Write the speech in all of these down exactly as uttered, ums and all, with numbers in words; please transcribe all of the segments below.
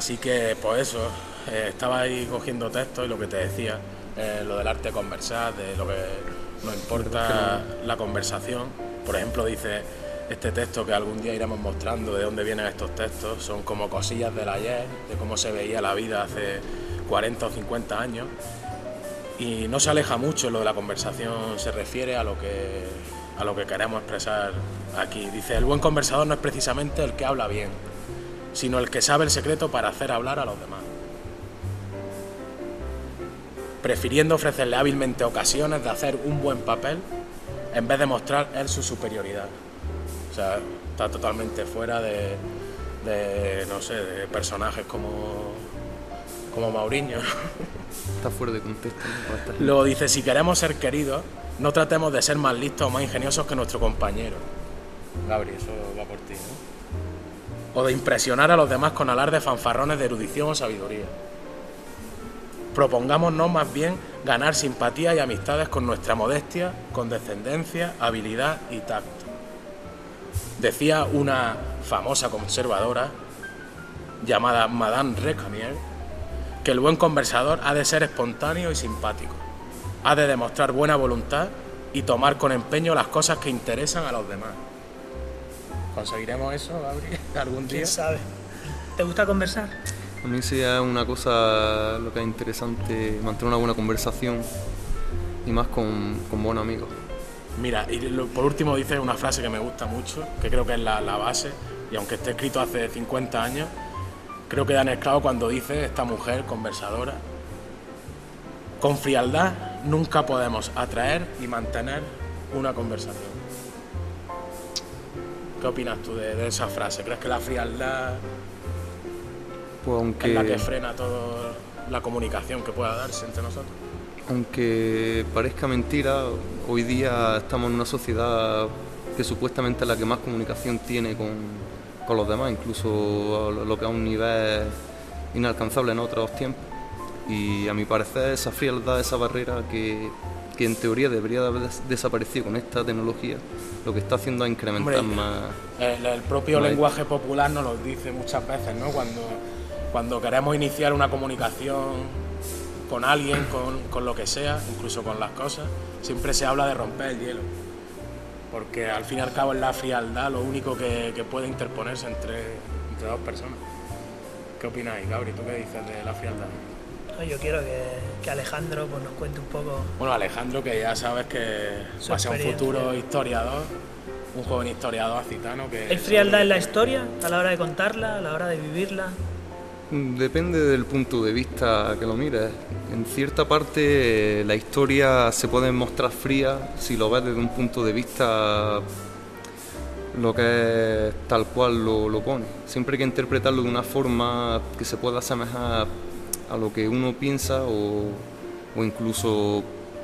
Así que, pues eso, eh, estaba ahí cogiendo textos y lo que te decía, eh, lo del arte de conversar, de lo que nos importa la conversación. Por ejemplo, dice este texto que algún día iremos mostrando de dónde vienen estos textos, son como cosillas del ayer, de cómo se veía la vida hace cuarenta o cincuenta años, y no se aleja mucho lo de la conversación, se refiere a lo que, a lo que queremos expresar aquí. Dice, el buen conversador no es precisamente el que habla bien, sino el que sabe el secreto para hacer hablar a los demás, prefiriendo ofrecerle hábilmente ocasiones de hacer un buen papel en vez de mostrar él su superioridad. O sea, está totalmente fuera de, de no sé, de personajes como, como Mauriño. Está fuera de contexto, ¿no? Luego dice, si queremos ser queridos, no tratemos de ser más listos o más ingeniosos que nuestro compañero. Gabri, eso va por ti, ¿no? O de impresionar a los demás con alardes fanfarrones de erudición o sabiduría. Propongámonos más bien ganar simpatía y amistades con nuestra modestia, condescendencia, habilidad y tacto. Decía una famosa conservadora llamada Madame Recamier que el buen conversador ha de ser espontáneo y simpático, ha de demostrar buena voluntad y tomar con empeño las cosas que interesan a los demás. ¿Conseguiremos eso, Gabriel, algún día? ¿Quién sabe? ¿Te gusta conversar? A mí sí es una cosa lo que es interesante, mantener una buena conversación y más con, con buenos amigos. Mira, y lo, por último dice una frase que me gusta mucho, que creo que es la, la base, y aunque esté escrito hace cincuenta años, creo que da en el clavo cuando dice esta mujer conversadora: con frialdad nunca podemos atraer y mantener una conversación. ¿Qué opinas tú de, de esa frase? ¿Crees que la frialdad pues aunque, es la que frena toda la comunicación que pueda darse entre nosotros? Aunque parezca mentira, hoy día estamos en una sociedad que supuestamente es la que más comunicación tiene con, con los demás, incluso lo que a un nivel inalcanzable en otros tiempos. Y a mi parecer esa frialdad, esa barrera que, que en teoría debería de haber des- desaparecido con esta tecnología, lo que está haciendo es incrementar Hombre, más... El, el propio más lenguaje popular nos lo dice muchas veces, ¿no? Cuando, cuando queremos iniciar una comunicación con alguien, con, con lo que sea, incluso con las cosas, siempre se habla de romper el hielo, porque al fin y al cabo es la frialdad lo único que, que puede interponerse entre, entre dos personas. ¿Qué opináis, Gabri? ¿Tú qué dices de la frialdad? No, yo quiero que, que Alejandro pues, nos cuente un poco. Bueno, Alejandro, que ya sabes que Su va a ser un experiencia. futuro historiador, un joven historiador accitano que... ¿Hay frialdad en la historia a la hora de contarla, a la hora de vivirla? Depende del punto de vista que lo mires. En cierta parte la historia se puede mostrar fría si lo ves desde un punto de vista lo que es tal cual lo, lo pone. Siempre hay que interpretarlo de una forma que se pueda asemejar a lo que uno piensa o, o incluso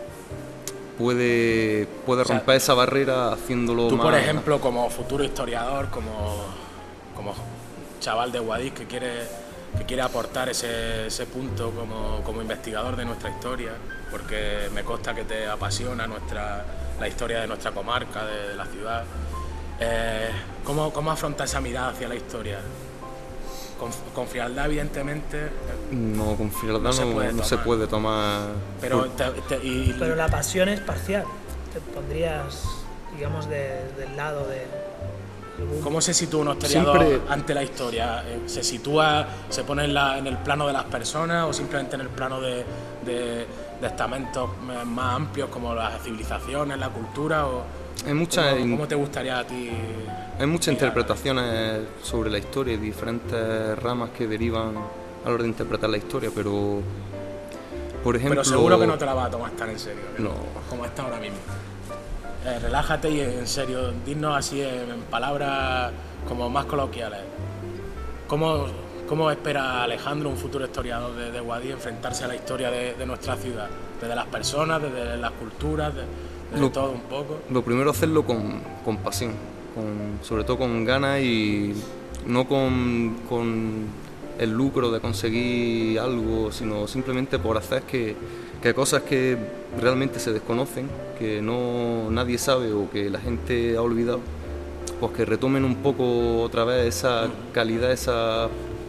puede, puede O sea, romper esa barrera haciéndolo Tú, más... por ejemplo, como futuro historiador, como, como chaval de Guadix que quiere, que quiere aportar ese, ese punto como, como investigador de nuestra historia, porque me consta que te apasiona nuestra, la historia de nuestra comarca, de, de la ciudad, eh, ¿cómo, ¿cómo afrontas esa mirada hacia la historia? Con, con frialdad, evidentemente. No, con frialdad No no, se puede no se tomar. puede tomar... Pero, por- te, te- y, Pero la pasión es parcial. Te pondrías, digamos, de- del lado de... algún- ¿Cómo se sitúa un historiador Siempre- ante la historia? Eh, ¿Se sitúa, se pone en, la- en el plano de las personas o simplemente en el plano de, de- de estamentos m- más amplios como las civilizaciones, la cultura? O, Hay muchas, ¿cómo, in- cómo te gustaría a ti? hay muchas mirar? interpretaciones sobre la historia y diferentes ramas que derivan a la hora de interpretar la historia, pero por ejemplo... Pero seguro que no te la vas a tomar tan en serio, ¿no? No. Como está ahora mismo. Eh, relájate y en serio, dinos así en, en palabras como más coloquiales. ¿Cómo, cómo espera Alejandro, un futuro historiador de, de Guadix, enfrentarse a la historia de, de nuestra ciudad? Desde las personas, desde las culturas, de- desde Lo- todo un poco. Lo primero hacerlo con, con pasión, con, sobre todo con ganas y no con, con el lucro de conseguir algo, sino simplemente por hacer que, que cosas que realmente se desconocen, que no nadie sabe o que la gente ha olvidado, pues que retomen un poco otra vez esa calidad, esa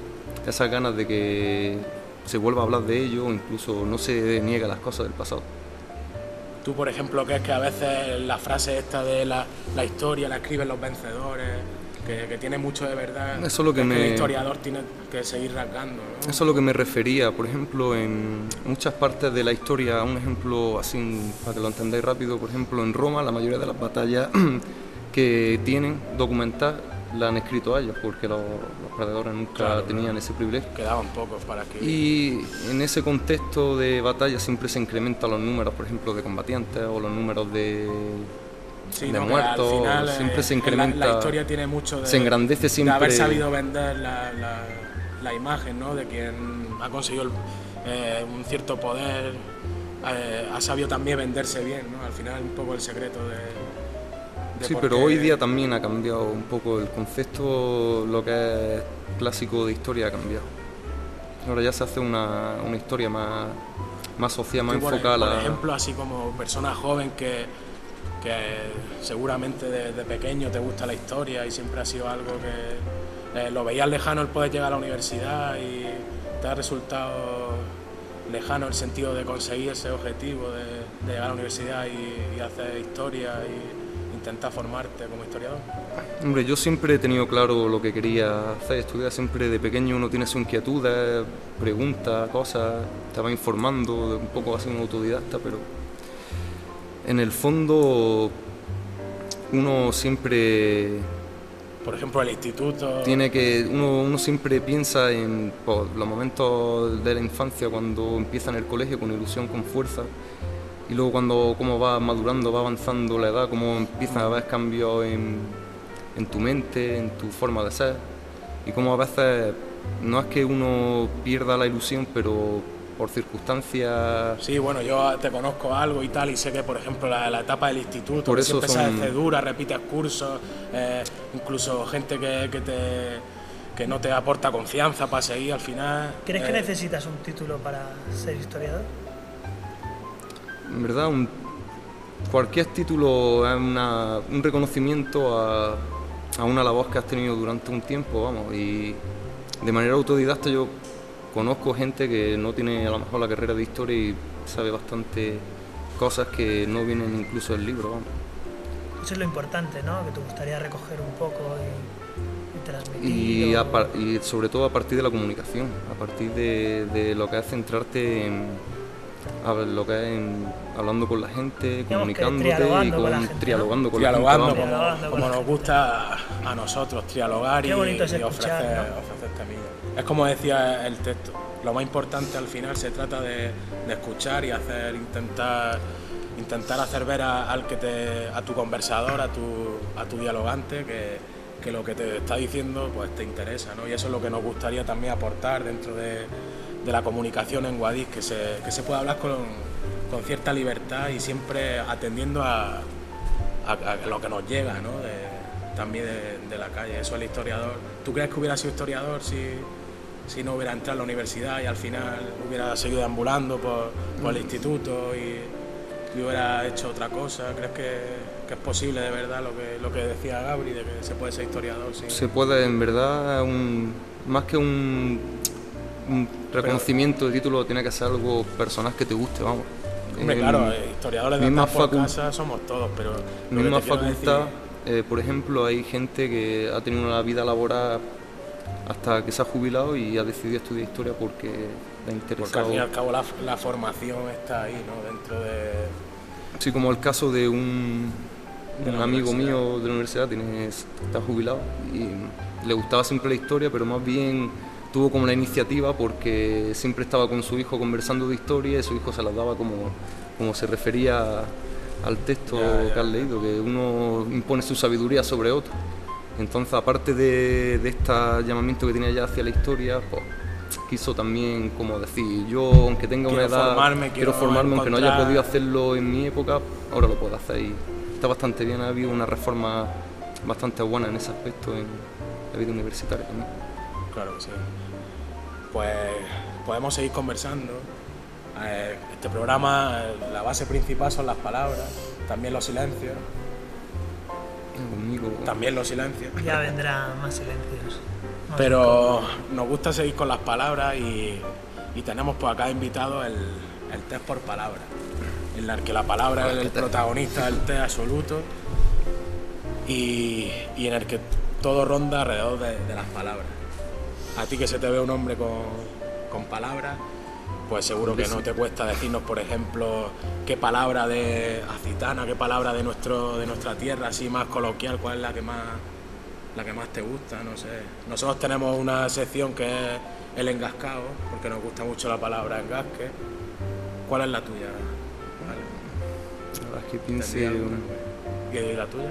esas ganas de que se vuelva a hablar de ello o incluso no se niegue las cosas del pasado. Tú, por ejemplo, crees que a veces la frase esta de la, la historia la escriben los vencedores, que, que tiene mucho de verdad, eso es lo que, es me... que el historiador tiene que seguir rasgando, ¿no? Eso es lo que me refería, por ejemplo, en muchas partes de la historia, un ejemplo así, para que lo entendáis rápido, por ejemplo, en Roma, la mayoría de las batallas que tienen documentadas la han escrito ellos, porque los, los perdedores nunca Claro, tenían ese privilegio. Quedaban pocos para escribir. Y en ese contexto de batalla siempre se incrementan los números, por ejemplo, de combatientes o los números de, sí, de no, muertos, al final, siempre eh, se incrementa. La, la historia tiene mucho de, se engrandece siempre, de haber sabido vender la, la, la imagen, ¿no? De quien ha conseguido el, eh, un cierto poder, eh, ha sabido también venderse bien, ¿no? Al final un poco el secreto de... Sí, pero hoy día también ha cambiado un poco el concepto, lo que es clásico de historia ha cambiado. Ahora ya se hace una, una historia más, más social, más por enfocada. Por ejemplo, así como persona joven que, que seguramente desde pequeño te gusta la historia y siempre ha sido algo que eh, lo veías lejano el poder llegar a la universidad y te ha resultado lejano el sentido de conseguir ese objetivo de, de llegar a la universidad y, y hacer historia y intentar formarte como historiador. Hombre, yo siempre he tenido claro lo que quería hacer, estudiar. Siempre de pequeño uno tiene sus inquietudes, pregunta cosas, te va informando, un poco así un autodidacta, pero en el fondo uno siempre... Por ejemplo, el instituto... Tiene que, uno, uno siempre piensa en pues, los momentos de la infancia cuando empieza en el colegio con ilusión, con fuerza, y luego cuando cómo va madurando, va avanzando la edad, cómo empiezan a haber cambios en, en tu mente, en tu forma de ser, y cómo a veces no es que uno pierda la ilusión, pero por circunstancias... Sí, bueno, yo te conozco algo y tal, y sé que, por ejemplo, la, la etapa del instituto, por que eso siempre son... se hace dura, repites cursos, eh, incluso gente que, que, te, que no te aporta confianza para seguir al final. ¿Crees eh, que necesitas un título para ser historiador? En verdad, un, cualquier título es una, un reconocimiento a, a una labor que has tenido durante un tiempo, vamos, y de manera autodidacta yo conozco gente que no tiene a lo mejor la carrera de historia y sabe bastante cosas que no vienen incluso del libro, vamos. Eso es lo importante, ¿no? Que te gustaría recoger un poco y, y transmitir. Y, o... a par, y sobre todo a partir de la comunicación, a partir de, de lo que es centrarte en... A ver, lo que es en, hablando con la gente, comunicándote y con, con la gente, trialogando ¿no? con trialogando, la gente. como, Trialogando como con nos la gusta a nosotros, trialogar y, Qué bonito es y escuchar, ofrecer, ¿no? ofrecer temillas. Es como decía el texto, lo más importante al final se trata de, de escuchar y hacer, intentar, intentar hacer ver a, al que te, a tu conversador, a tu, a tu dialogante, que, que lo que te está diciendo pues te interesa, ¿no? Y eso es lo que nos gustaría también aportar dentro de, de la comunicación en Guadix, que se, que se pueda hablar con, con cierta libertad y siempre atendiendo a, a, a lo que nos llega, ¿no? De, también de, de la calle. Eso el historiador. ¿Tú crees que hubiera sido historiador si, si no hubiera entrado a la universidad y al final hubiera seguido deambulando por, por el instituto y, y hubiera hecho otra cosa? ¿Crees que, que es posible de verdad lo que, lo que decía Gabri, de que se puede ser historiador? Sin... Se puede, en verdad, un, más que un, un reconocimiento Pero, de título, tiene que ser algo personal que te guste, vamos. Hombre, eh, claro, eh, historiadores de andar por casa somos todos, pero... Misma facultad, decir... eh, por ejemplo, hay gente que ha tenido una vida laboral hasta que se ha jubilado y ha decidido estudiar historia porque le ha interesado. Porque al fin y al cabo la, la formación está ahí, ¿no? Dentro de... Sí, como el caso de un, de un amigo mío de la universidad, tiene, está jubilado y le gustaba siempre la historia, pero más bien tuvo como la iniciativa porque siempre estaba con su hijo conversando de historia y su hijo se las daba como, como se refería al texto ya, ya. que has leído, que uno impone su sabiduría sobre otro. Entonces, aparte de, de este llamamiento que tenía ya hacia la historia, pues quiso también como decir, yo aunque tenga quiero una edad, formarme, quiero, quiero formarme, encontrar... aunque no haya podido hacerlo en mi época, ahora lo puedo hacer y está bastante bien. Ha habido una reforma bastante buena en ese aspecto en la vida universitaria también. Claro que sí. Pues podemos seguir conversando. Eh, este programa, la base principal son las palabras, también los silencios. Conmigo. También los silencios. Ya vendrán más silencios. Pero nos gusta seguir con las palabras y, y tenemos por acá invitado el, el test por palabras, en el que la palabra es el protagonista del test absoluto y, y en el que todo ronda alrededor de, de las palabras. A ti que se te ve un hombre con, con palabras, pues seguro que no te cuesta decirnos, por ejemplo, qué palabra de Acitana, qué palabra de nuestro de nuestra tierra, así más coloquial, cuál es la que más la que más te gusta, no sé. Nosotros tenemos una sección que es el engascado, porque nos gusta mucho la palabra engasque. ¿Cuál es la tuya? Vale. La verdad es que piense un... ¿Y la tuya?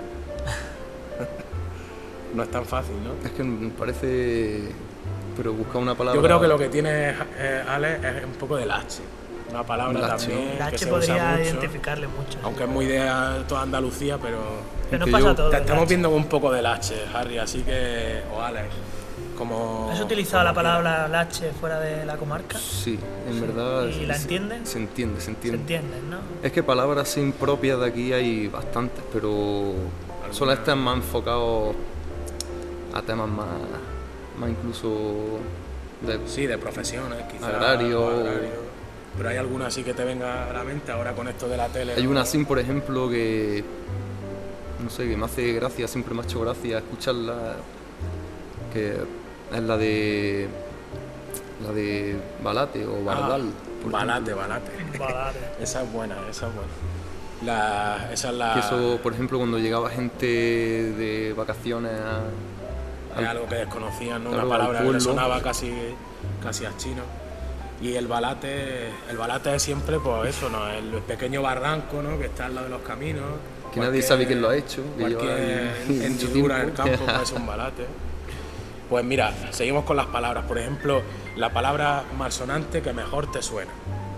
No es tan fácil, ¿no? Es que me parece... Pero busca una palabra... Yo creo que lo que tiene eh, Ale es un poco del H. Una palabra Lache, también El que H se podría usa mucho, identificarle mucho. aunque es muy de toda Andalucía, pero Pero no que pasa yo- todo. te el estamos H. viendo un poco del H, Harry, así que... O Alex, como... ¿Has utilizado como la palabra lache fuera de la comarca? Sí, en verdad... ¿Y la se- entiendes? Se entiende, se Se entiende. entiende, ¿no? Es que palabras impropias de aquí hay bastantes, pero suelen estar más enfocados a temas más, más incluso de... Sí, de profesiones, quizás. Agrario. o agrario. Pero hay alguna así que te venga a la mente ahora con esto de la tele. Hay ¿no? una así, por ejemplo, que no sé, que me hace gracia, siempre me ha hecho gracia escucharla, que es la de la de Balate o Bardal. por Balate, ejemplo. balate. Balate. Esa es buena, esa es buena. La, esa es la... Que eso, por ejemplo, cuando llegaba gente de vacaciones a, es algo que desconocían, ¿no? claro, Una al palabra que le pueblo. sonaba casi, casi a chino. Y el balate, el balate es siempre pues eso, ¿no? El pequeño barranco, ¿no? Que está al lado de los caminos. que nadie sabe quién lo ha hecho, que lleva Cualquier ahí mucho hendidura en el tiempo. campo puede ser un balate. Pues mira, seguimos con las palabras. Por ejemplo, la palabra malsonante que mejor te suena.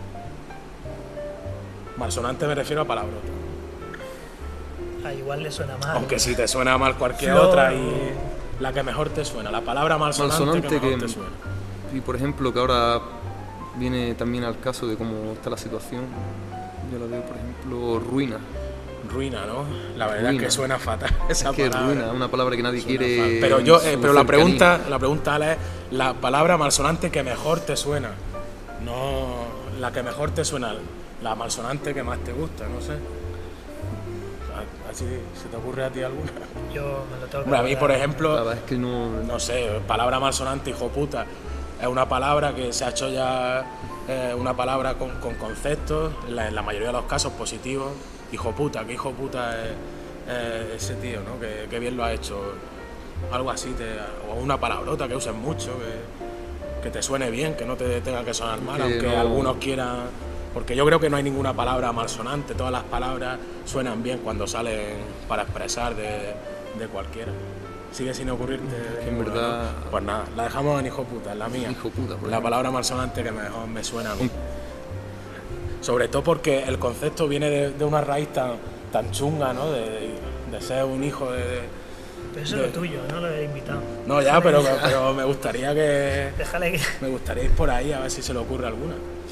Malsonante me refiero a palabrota. Ah, igual le suena mal. Aunque si te suena mal cualquier Flor. otra y la que mejor te suena. La palabra malsonante, Malsonante que mejor que- te suena. Y por ejemplo, que ahora viene también al caso de cómo está la situación, yo la veo, por ejemplo, ruina. Ruina, ¿no? La verdad Ruina. es que suena fatal esa Es que palabra. ruina es una palabra que nadie Suena quiere. fatal. Pero en yo, su eh, pero la cercanía. pregunta, la pregunta Ale, es la palabra malsonante que mejor te suena. No la que mejor te suena, la malsonante que más te gusta, no sé. A- Así se te ocurre a ti alguna. Yo me lo tengo que Hombre, a mí, por guardar. La ejemplo, verdad es que no. no sé, palabra malsonante, hijo puta, es una palabra que se ha hecho ya eh, una palabra con, con conceptos, en la, en la mayoría de los casos positivos. Hijo puta, que hijo puta es, es ese tío, ¿no? Que, que bien lo ha hecho. Algo así, te, o una palabrota que uses mucho, que, que te suene bien, que no te tenga que sonar mal, Que aunque no- algunos quieran. Porque yo creo que no hay ninguna palabra malsonante, todas las palabras suenan bien cuando salen para expresar de, de cualquiera. Sigue sin ocurrirte. Que en ninguna, verdad- ¿no? Pues nada, la dejamos en hijo puta, en la mía. Hijo puta, por La ejemplo. palabra malsonante que mejor me suena a mí. Sobre todo porque el concepto viene de, de una raíz tan, tan chunga, ¿no? De, de ser un hijo de. de- Pero eso es lo tuyo, no lo he invitado. No, ya, Déjale- pero, pero me gustaría que. Déjale que... Me gustaría ir por ahí a ver si se le ocurre alguna.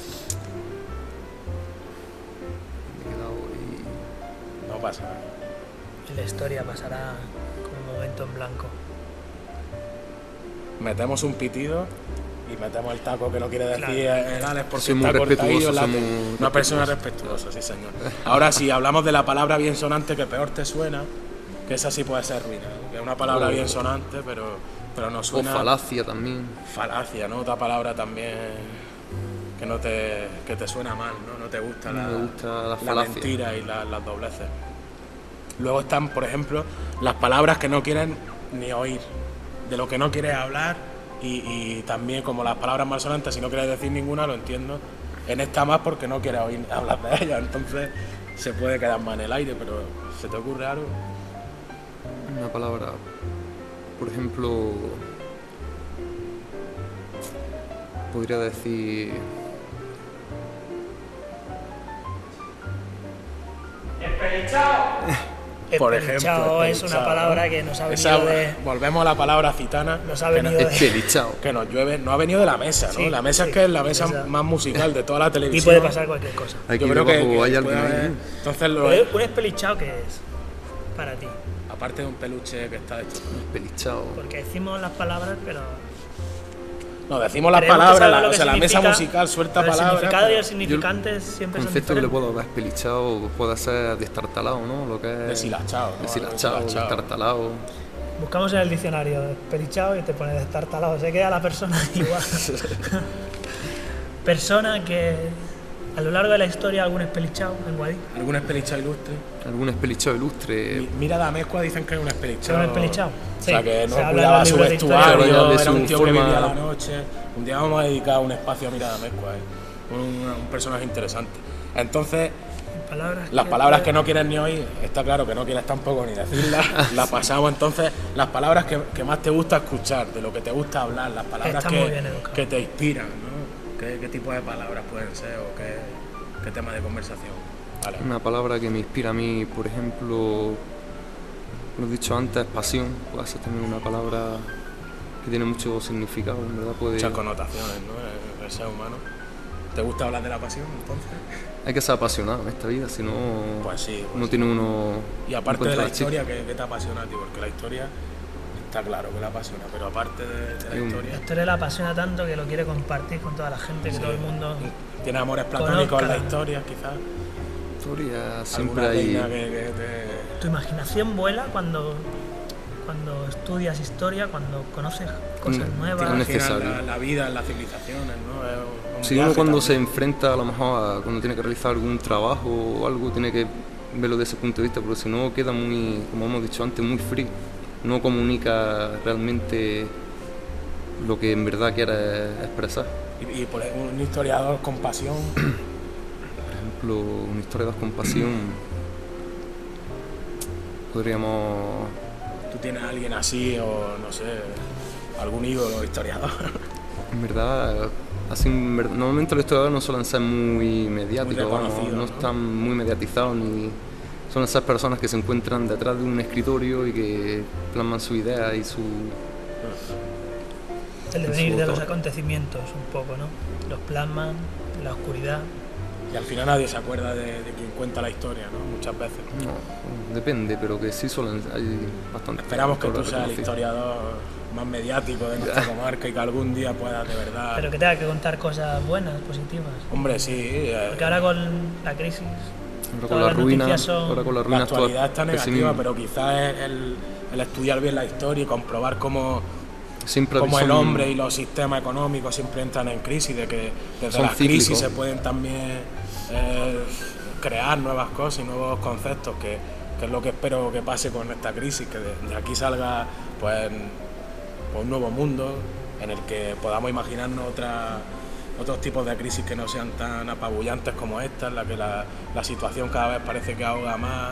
Me he quedado ahí. No pasa nada. La historia pasará como un momento en blanco. Metemos un pitido y metemos el taco que no quiere decir Claro. el Alex porque Soy muy está cortadillo. respetuoso, la- soy muy Una respetuoso. persona respetuosa, sí señor. Ahora sí, hablamos de la palabra bien sonante que peor te suena, que esa sí puede ser ruina, ¿no? Que es una palabra O- bien sonante, pero, pero no O suena... falacia también. Falacia, ¿no? Otra palabra también que no te, que te suena mal, ¿no? No te gusta No la, me gusta la la falacia. mentira y la- las dobleces. Luego están, por ejemplo, las palabras que no quieren ni oír, de lo que no quieres hablar y, y también como las palabras malsonantes, si no quieres decir ninguna, lo entiendo. En esta más porque no quieres oír hablar de ellas, entonces se puede quedar más en el aire, pero ¿se te ocurre algo? Una palabra, por ejemplo, podría decir Por Espelichao ejemplo, es una espelichao, palabra ¿no? que nos ha Esa- venido de... Volvemos a la palabra citana. Nos ha que venido nos- de- espelichao. Que nos llueve, no ha venido de la mesa, ¿no? Sí, la mesa sí, es que es la mesa mesa. más musical de toda la Aquí televisión. puede pasar cualquier cosa. Aquí Yo creo que, debajo que hay puede alguien haber- ahí. Entonces, lo, Pero un espelichao, ¿qué es? Para ti. aparte de un peluche que está hecho. Pelichao. Porque decimos las palabras, pero... No, decimos las creemos que palabras, sabemos la, lo o que sea, la mesa significa, musical suelta pero palabras. El significado y pero el significante siempre El son concepto que le diferentes. puedo dar pelichao puede ser destartalado, ¿no? Lo que es Deshilachado, ¿no? deshilachado, Deshilachado. destartalado. Buscamos en el diccionario pelichao y te pone destartalado. Se queda la persona igual. Persona que a lo largo de la historia algún espelichao en Guadix. ¿Algún espelichado ilustre? Algún espelichao ilustre. Mi- Mira de Amezcua dicen que es un espelichado. ¿Un espelichao? O sea, Sí, que se no habla cuidaba en los su libros de historia. vestuario, Claro, ya de era su un tío forma- que vivía la noche. Un día vamos a dedicar un espacio a Mira de Amezcua, ¿eh? un, un personaje interesante. Entonces, Palabras las palabras que no quieres ni oír, está claro que no quieres tampoco ni decirlas, las pasamos. Entonces, las palabras que, que más te gusta escuchar, de lo que te gusta hablar, las palabras Está muy que, bien educado. que te inspiran, ¿no? ¿Qué, qué tipo de palabras pueden ser o qué, qué tema de conversación? Vale. Una palabra que me inspira a mí, por ejemplo, lo he dicho antes, pasión. Puede ser también una palabra que tiene mucho significado, en verdad. Puede... Muchas connotaciones, ¿no? El, el ser humano. ¿Te gusta hablar de la pasión, entonces? Hay que ser apasionado en esta vida, si no, Pues sí, pues no sí. tiene uno... Y aparte no de la encuentra historia, ¿qué, qué te apasiona a ti? Porque la historia está claro que la apasiona, pero aparte de, de Hay la un- historia, La historia le apasiona tanto que lo quiere compartir con toda la gente, que sí. todo el mundo... ¿Tiene amores platónicos en la Conozca. historia, quizás? la historia. Siempre ¿Alguna hay... reina que, que te... Tu imaginación vuela cuando, cuando estudias historia, cuando conoces cosas Mm, nuevas. es imaginas necesario. La, la vida en las civilizaciones, ¿no? Es un Si viaje uno cuando se también. enfrenta a lo mejor a cuando tiene que realizar algún trabajo o algo, tiene que verlo desde ese punto de vista, porque si no queda muy, como hemos dicho antes, muy frío. No comunica realmente lo que en verdad quiere expresar. Y, y por ejemplo, un historiador con pasión, Por ejemplo, una historia de compasión, podríamos... tú tienes a alguien así o no sé, algún ídolo historiador. En verdad, así, en ver- normalmente los historiadores no suelen ser muy mediáticos, vamos, reconocidos, no ¿no? están muy mediatizados, ni son esas personas que se encuentran detrás de un escritorio y que plasman su idea y su... El devenir su de los autor. acontecimientos, un poco, ¿no? Los plasman en la oscuridad. Y al final nadie se acuerda de, de quien cuenta la historia, ¿no? Muchas veces. No, depende, pero que sí suelen... Hay bastante... Esperamos que tú autores seas el reconocidos. historiador más mediático de nuestra comarca y que algún día puedas de verdad... Pero que tenga que contar cosas buenas, positivas. Hombre, sí, eh, Porque ahora con la crisis, Ahora con todas la las ruina, noticias son- ahora con la la ruina actualidad está actual, negativa, pesimismo. pero quizás es el, el estudiar bien la historia y comprobar cómo, Siempre cómo el son- hombre y los sistemas económicos siempre entran en crisis, de que desde Son las crisis cíclicos. se pueden también eh, crear nuevas cosas y nuevos conceptos, que, que es lo que espero que pase con esta crisis, que de, de aquí salga pues, pues un nuevo mundo en el que podamos imaginarnos otra, otros tipos de crisis que no sean tan apabullantes como esta, en la que la, la situación cada vez parece que ahoga más.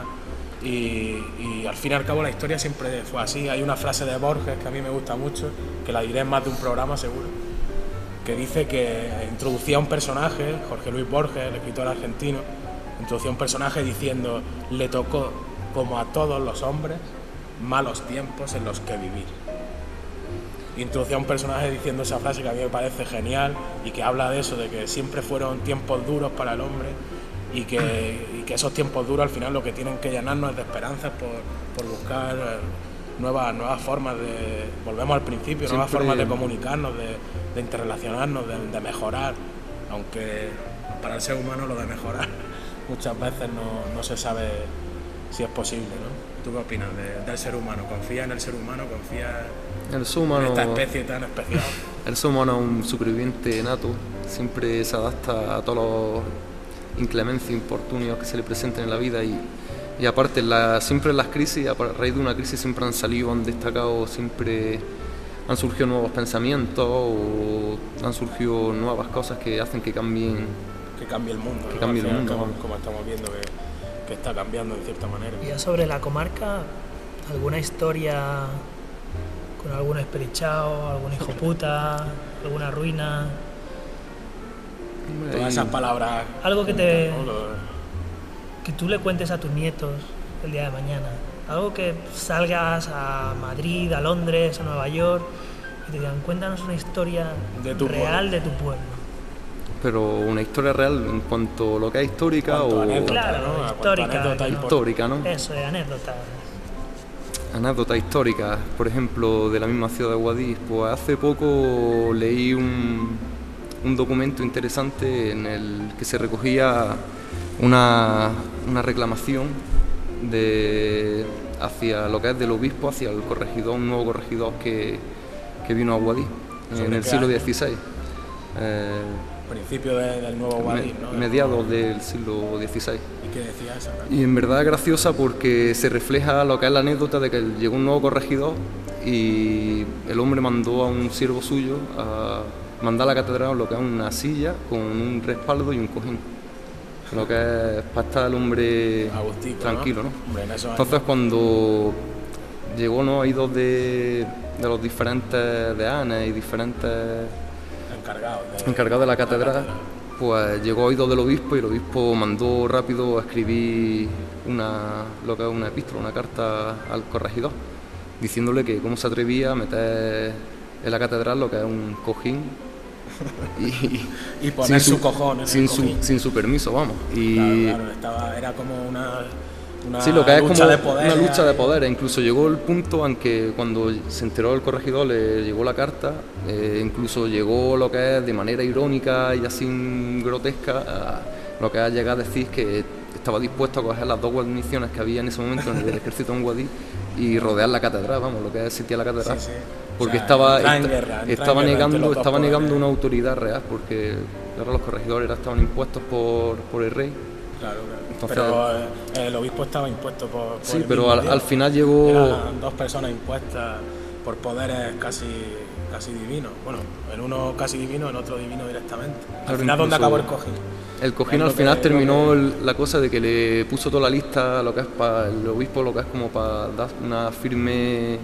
Y, y al fin y al cabo la historia siempre fue así. Hay una frase de Borges que a mí me gusta mucho, que la diré en más de un programa seguro, que dice que introducía a un personaje, Jorge Luis Borges, el escritor argentino, introducía a un personaje diciendo: le tocó, como a todos los hombres, malos tiempos en los que vivir. Introducía a un personaje diciendo esa frase que a mí me parece genial y que habla de eso, de que siempre fueron tiempos duros para el hombre y que, y que esos tiempos duros al final lo que tienen que llenarnos es de esperanzas por, por buscar eh, nuevas, nuevas formas de, volvemos al principio, nuevas Siempre- formas de comunicarnos, de, de interrelacionarnos, de, de mejorar, aunque para el ser humano lo de mejorar muchas veces no, no se sabe si es posible, ¿no? ¿Tú qué opinas de- del ser humano? ¿Confía en el ser humano? ¿Confía El ser en humano... esta especie tan especial? El ser humano es un superviviente nato, siempre se adapta a todos los inclemencias, infortunios que se le presenten en la vida y, y aparte la, siempre en las crisis, a raíz de una crisis siempre han salido, han destacado, siempre han surgido nuevos pensamientos o han surgido nuevas cosas que hacen que cambien. Que cambie el mundo, Que ¿no? cambie Al el fin y al mundo, cabo, vamos. como estamos viendo que, que está cambiando de cierta manera. y ya sobre la comarca, ¿alguna historia con algún esperichao, algún hijo puta, alguna ruina? Todas esas palabras... Algo que te- ¿no? Lo- Que tú le cuentes a tus nietos el día de mañana. Algo que salgas a Madrid, a Londres, a Nueva York y te digan, cuéntanos una historia De tu real pueblo. de tu pueblo. Pero una historia real en cuanto a lo que es histórica Cuanto o anécdota, Claro, ¿no? A cuanto histórica, anécdota ¿no? importante. histórica, ¿no? Eso, de anécdotas. Anécdotas históricas, por ejemplo, de la misma ciudad de Guadix. Pues hace poco leí un, un documento interesante en el que se recogía una, una reclamación de, hacia lo que es del obispo, hacia el corregidor, un nuevo corregidor que, que vino a Guadix en el siglo dieciséis. Eh, Principio de, del nuevo Guadix, ¿no? Mediados del siglo dieciséis. ¿Y qué decía esa? Y en verdad es graciosa porque se refleja lo que es la anécdota de que llegó un nuevo corregidor y el hombre mandó a un siervo suyo a mandar a la catedral lo que es una silla con un respaldo y un cojín. Lo que es para estar el hombre Agustico, tranquilo, ¿no? ¿no? Hombre, en esos Entonces años. cuando llegó, ¿no?, hay dos de, de los diferentes deanes y diferentes encargados de, encargados de la catedral, pues llegó a oídos del obispo y el obispo mandó rápido a escribir una, lo que es una epístola, una carta al corregidor, diciéndole que cómo se atrevía a meter en la catedral lo que es un cojín y, y poner sin su cojón en sin el su, cojín. sin su permiso, vamos. Y Claro, claro, estaba, era como una, una sí, lo que es lucha como de poder. una lucha de poder. Incluso llegó el punto en que cuando se enteró el corregidor le llegó la carta, eh, incluso llegó lo que es de manera irónica y así grotesca a lo que es llegar a decir que estaba dispuesto a coger las dos guarniciones que había en ese momento en el ejército en Guadix y rodear la catedral, vamos, lo que es sitiar la catedral. Sí, sí. Porque O sea, estaba, entrar en esta- guerra, entrar en estaba guerra entre negando, los dos estaba negando poderes. una autoridad real, porque claro, los corregidores eran- estaban impuestos por, por el rey. Claro, claro. Entonces- pero eh, el obispo estaba impuesto por, por Sí, el pero mismo al, Dios. al final llegó... Eran dos personas impuestas por poderes casi, casi divinos. Bueno, en uno casi divino, en otro divino directamente. Al Claro, final, ¿dónde incluso- acabó el cojín? El cojín Es al lo final que- terminó lo que- el- la cosa de que le puso toda la lista, lo que es para el obispo, lo que es como para dar una firme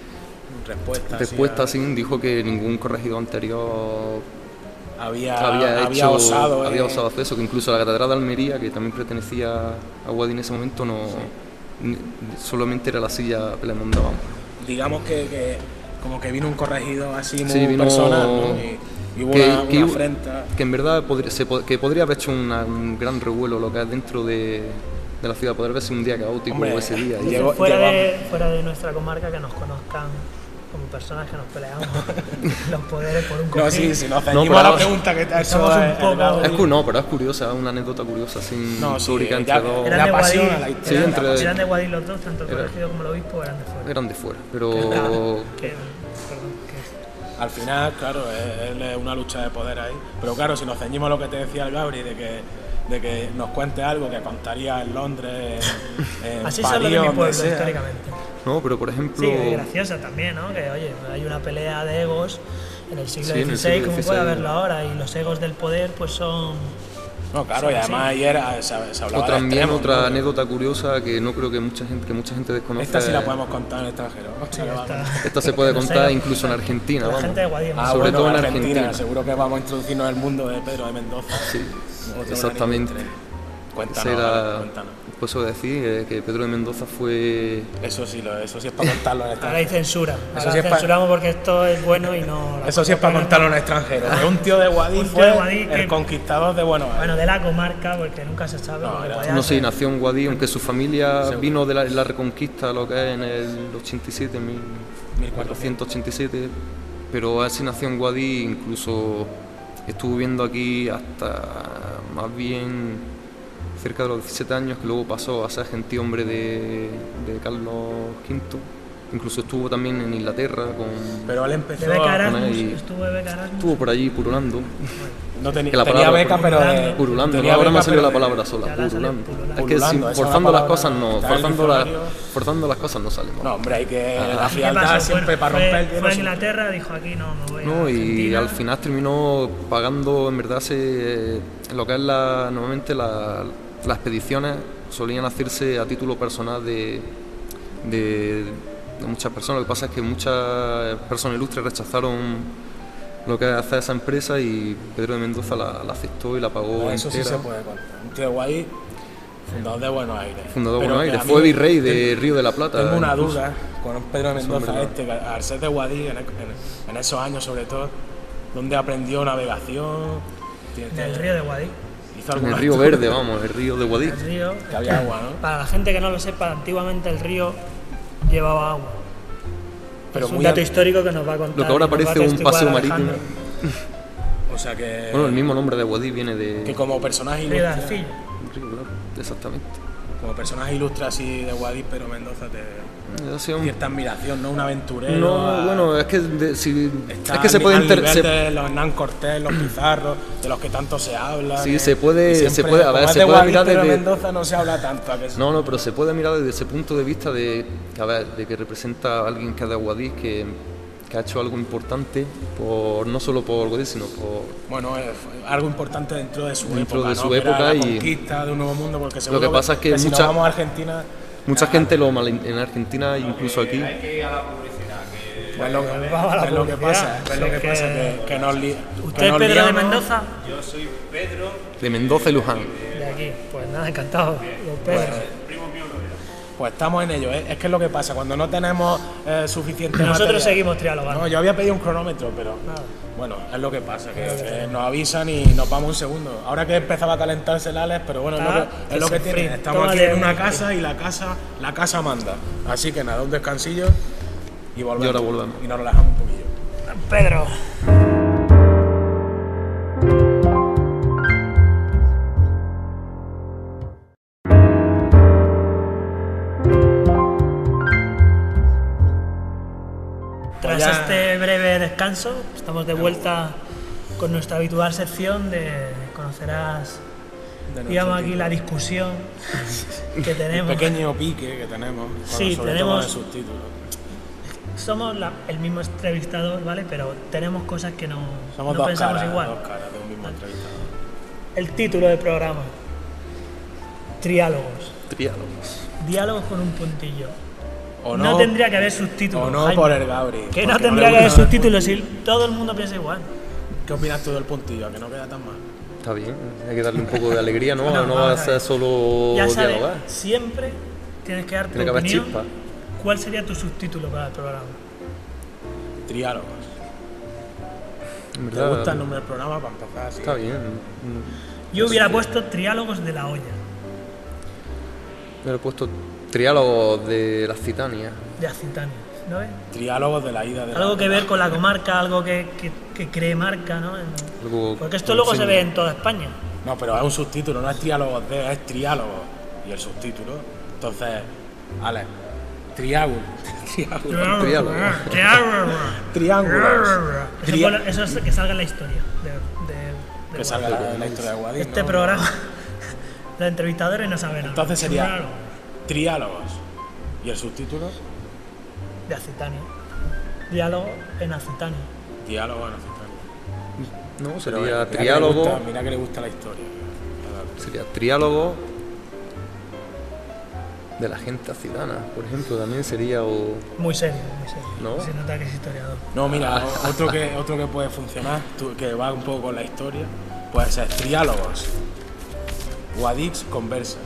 Respuesta. respuesta, así, así, dijo que ningún corregidor anterior había, había, había hecho, osado. había eh, osado hacer eso, que incluso la catedral de Almería, que también pertenecía a Guadix en ese momento, no ni- solamente era la silla que le mandaban. Digamos que, que como que vino un corregido así muy Sí, vino- personal, ¿no? y, y hubo que- una, que una hubo- afrenta. Que en verdad podría, se pod- que podría haber hecho una- un gran revuelo lo que es dentro de, de la ciudad, podría haber sido un día caótico Hombre, ese día. y Y- llegó- fuera, llegó- de, fuera de nuestra comarca, que nos conozcan como personas que nos peleamos los poderes por un cojín. No, sí, si nos No, ceñimos a pero- la pregunta que te ha hecho Estamos un el- el poco- Gabriel. Es cu- no, pero es curiosa, es una anécdota curiosa, sin No, sí, histórica ya- entre dos. Eran La de pasión Guadix, a la historia, Sí, eran, entre- eran de Guadix los dos, tanto el Era- corregido como el obispo eran de fuera. Eran de fuera, pero Que, perdón, que- Al final, claro, es, es una lucha de poder ahí. Pero claro, si nos ceñimos a lo que te decía el Gabri, de que, de que nos cuente algo que contaría en Londres, en, en Así son París, los de mi donde pueblo, sea. históricamente. no, pero por ejemplo, Sí, es graciosa también, ¿no? Que, oye, hay una pelea de egos en el siglo Sí, en el dieciséis, siglo como dieciséis, puede haberlo ahora, y los egos del poder, pues son... No, claro, y Sí, además sí. ayer ah, se, se hablaba o de también extremos, otra ¿no? anécdota curiosa que no creo que mucha gente que mucha gente desconoce. Esta sí la podemos contar en el extranjero. Sí, Vale, vale. está- Esta se puede los contar egos- incluso en Argentina, La vamos. gente de Guadix, Ah, Sobre bueno, todo en en Argentina, Argentina. seguro que vamos a introducirnos en el mundo de Pedro de Mendoza. Sí, Otro exactamente. gran ilustre. Cuéntanos, Ese era, cuéntanos. pues eso decir eh, que Pedro de Mendoza fue Eso sí, lo, eso sí es para contarlo en el ahora hay extranjero. censura. Ahora sí es pa- censuramos porque esto es bueno y no... la Eso sí es para cosa- contarlo en el extranjero. Que un tío de Guadix Un tío de fue Guadix el que- conquistador de Buenos Aires. Bueno, de la comarca, porque nunca se sabe. No, porque era- Guadix no sé, hace- nació en Guadix, aunque su familia Seguro. vino de la, la Reconquista, lo que es en el ochenta y siete, mil mil cuatrocientos cuatrocientos ochenta y siete, pero así nació en Guadix, incluso estuvo viviendo aquí hasta más bien cerca de los diecisiete años, que luego pasó a ser gentilhombre de, de Carlos quinto. Incluso estuvo también en Inglaterra, con, Pero él empezó. De beca a- Erasmus, ahí- estuvo de beca Erasmus. estuvo por allí purulando. No tenía, que la tenía palabra beca, pero de. purulando. Purulando, tenía ¿no? Ahora me beca, ha salido pero la palabra Ya sola, le ha salido purulando. purulando. Es que Purulando, sin- esa es la forzando las palabra, cosas no, está en el forzando, la- diccionario. forzando las cosas no salimos. No, hombre, hay que. Ah. La ¿Y qué frialdad pasó? siempre Bueno, para fue- romper el Fue hielo. a siempre. Inglaterra, dijo aquí no, me voy a No, y Argentina. al final terminó pagando, en verdad, se, lo que es la, normalmente la- las expediciones solían hacerse a título personal de, de, de muchas personas. Lo que pasa es que muchas personas ilustres rechazaron lo que es hacer esa empresa y Pedro de Mendoza la, la aceptó y la pagó Eso sí entera. se puede contar. Un tío de Guadix, fundador de Buenos Aires. Fundador de Pero Buenos que Aires, a mí fue virrey de tengo- Río de la Plata. Tengo una incluso. duda con Pedro de Eso es Mendoza verdad. este, que al ser de Guadix, en, en- en esos años sobre todo, donde aprendió navegación. tiene- En el río de Guadix. hizo En el alguna Río historia, Verde, vamos, el río de Guadix. El río, Que había agua, ¿no? para la gente que no lo sepa, antiguamente el río llevaba agua. Pero es un muy dato al- histórico que nos va a contar. Lo que ahora y nos va a parece un testiguar paseo Alejandro. marítimo. O sea que, Bueno, el mismo nombre de Guadix viene de... que como personaje Río de ilustre, Arcilla. Río, claro, exactamente. como personaje ilustre así de Guadix, pero Mendoza te Ha sido un- cierta admiración, ¿no? Un aventurero. No, a- bueno, es que, de- si, está es que se al- puede... al inter- nivel se- de los Hernán Cortés, los Pizarros, de los que tanto se habla. Sí, que- se puede- y se siempre, puede- a como ver, es se de puede Guadix, mirar pero de desde- Mendoza no se habla tanto. ¿A que sí? No, no, pero se puede mirar desde ese punto de vista de, a ver, de que representa a alguien que es de Guadix, que, que ha hecho algo importante, por no solo por Guadix, sino por... Bueno, es algo importante dentro de su Dentro época, de ¿no? su Que era época la y- conquista de un nuevo mundo, porque seguro que pasa es que si mucha- nos vamos a Argentina, Mucha ya, gente lo mal, en Argentina, incluso aquí, pues lo, Vamos a la es lo que publicidad. pasa, es lo Si que es que- pasa, que, que nos li- que ¿Usted es nos Pedro de liamos. Mendoza? de Mendoza y Luján. De aquí. Pues nada, encantado. Los Pedros. Pues estamos en ello, ¿eh? Es que es lo que pasa, cuando no tenemos eh, suficiente Nosotros material- seguimos trialogando. No, yo había pedido un cronómetro, pero Nada. bueno, es lo que pasa, que, que nos avisan y nos vamos un segundo. Ahora que empezaba a calentarse el Alex, pero bueno, es lo Ah, que, es lo que que se tiene. fríe. Estamos aquí Tómale en una un- casa y la casa, la casa manda. Así que nada, un descansillo y volvemos. Y ahora volvemos. Y nos relajamos un poquillo. Pedro. Tras ya- este breve descanso, estamos de vuelta con nuestra habitual sección de conocerás, De digamos nuestro aquí la discusión que El tenemos. pequeño pique que tenemos, con- Sí, sobre tenemos- todo de subtítulos. Somos la- el mismo entrevistador, ¿vale? Pero tenemos cosas que no, Somos no dos pensamos caras, igual. dos caras de un mismo entrevistador. El título del programa: Triálogos. Triálogos. Diálogos con un puntillo. O No, no, tendría que haber subtítulos. o no Jaime. por el Gabri. Que porque no le tendría que gusta haber el subtítulos si todo el mundo piensa igual. ¿Qué opinas tú del puntillo? Que no queda tan mal. Está bien, hay que darle un poco de alegría, ¿no? No, No, va a vamos a ser ver. solo Ya sabes, dialogar. siempre tienes que dar tu Tiene que haber opinión. chispa. ¿Cuál sería tu subtítulo para el programa? Triálogos. En ¿Te verdad, gusta el nombre del programa para empezar así? está bien. Yo hubiera puesto Triálogos de la olla, Me lo he puesto triálogos de las Citanias. de Accitania, ¿no ves? Triálogos de la ida de la- Algo que ver con la comarca, algo que, que, que cree marca, ¿no? En- Algo Porque esto con luego se signo. ve en toda España. No, pero es un subtítulo, no es triálogos de, es triálogos. Y el subtítulo. Entonces, Alex, triángulo. Triángulo. Triálogo. Triángulos. Eso, Tri- fue- eso es que salga en la historia. De, de- de Que salga la, la historia de Guadix. este ¿no? programa, los entrevistadores no saben nada. Entonces sería Triálogo triálogos. ¿Y el subtítulo? de Accitania. Diálogo en Accitania. Diálogo en Accitania. No, Pero, sería mira que le triálogo. gusta- Mira que le gusta la historia. Sería triálogo de la gente acitana, por ejemplo, también sería o Muy serio, muy serio. ¿No? Se nota que es historiador. No, mira, o- otro que, otro que puede funcionar, tú- que va un poco con la historia, puede ser triálogos. Guadix conversa.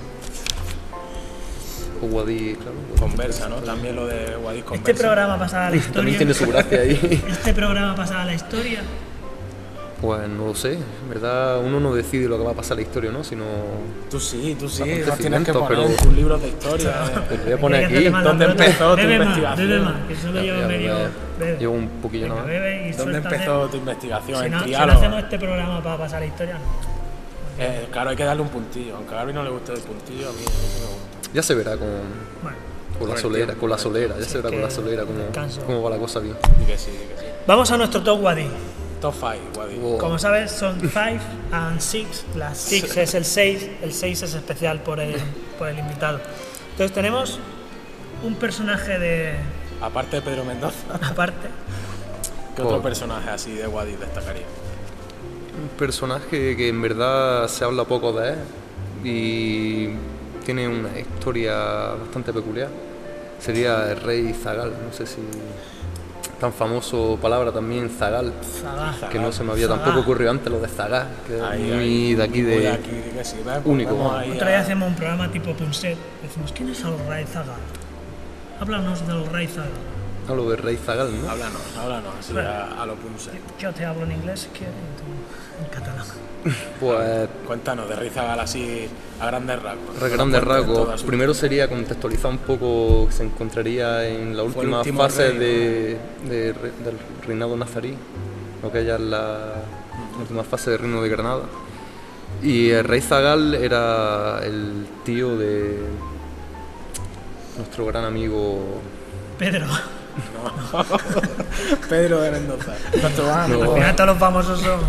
o Guadix, claro. Conversa, ¿no? También lo de Guadix conversa. Este programa pasará a la historia. También tiene su gracia ahí. Este programa pasará a la historia. Pues no lo sé, en verdad uno no decide lo que va a pasar en la historia, ¿no? Sino Tú sí, tú sí, Acontecimientos, los tienes que poner pero- en tus libros de historia. eh. Pues voy a poner Hay que aquí hacerle más la ¿dónde pelota. empezó tu Bebe más, investigación? bebe más, que solo llevo Ya, medio. bebe. Bebe. Llevo un poquillo Venga, nada más. bebe y ¿Dónde suéltate. empezó tu investigación? Si en no, si no triálogos. hacemos este programa para pasar la historia, no. Eh, claro, hay que darle un puntillo. Aunque a Gaby no le guste el puntillo, a mí, a mí sí me gusta. Ya se verá con, Bueno, con la el solera, tiempo, con la con el solera, ya Sí, se verá que con la solera cómo, descanso. cómo va la cosa bien. Di que sí, di que sí. vamos a nuestro top Wadi. Top five, Guadix. Oh. Como sabes, son five and six. La six es el seis, el seis es especial por el, por el invitado. Entonces tenemos un personaje de. Aparte de Pedro Mendoza, Aparte, ¿qué otro Oh. personaje así de Guadix destacaría? Un personaje que en verdad se habla poco de él y tiene una historia bastante peculiar. Sería el rey Zagal, no sé si tan famoso palabra también, Zagal, Zaga. que no se me había Zagal. tampoco ocurrido antes lo de Zagal, que es Ahí, muy ahí, de aquí muy de... aquí, di que sí, ¿ves? Pues único, vamos vamos. ahí Otra a- vez hacemos un programa tipo Punset. Decimos, ¿quién es el rey Zaga? Háblanos del rey Zaga. Hablo del rey Zagal, ¿no? Háblanos, háblanos, así Bueno. a, a lo punse. Yo te hablo en inglés, si quieres, y tú en catalán. Pues Cuéntanos, de Rizagal así a grandes rasgos. a grandes Cuéntanos toda rasgos, su- primero sería contextualizar un poco que se encontraría en la Fue el última último fase rey, de, de re- del reinado nazarí, lo que ya es la última fase del reino de Granada. Y el rey Zagal era el tío de nuestro gran amigo. Pedro. No. Pedro de Mendoza. Nuestro gran No. amigo Al final todos los famosos son...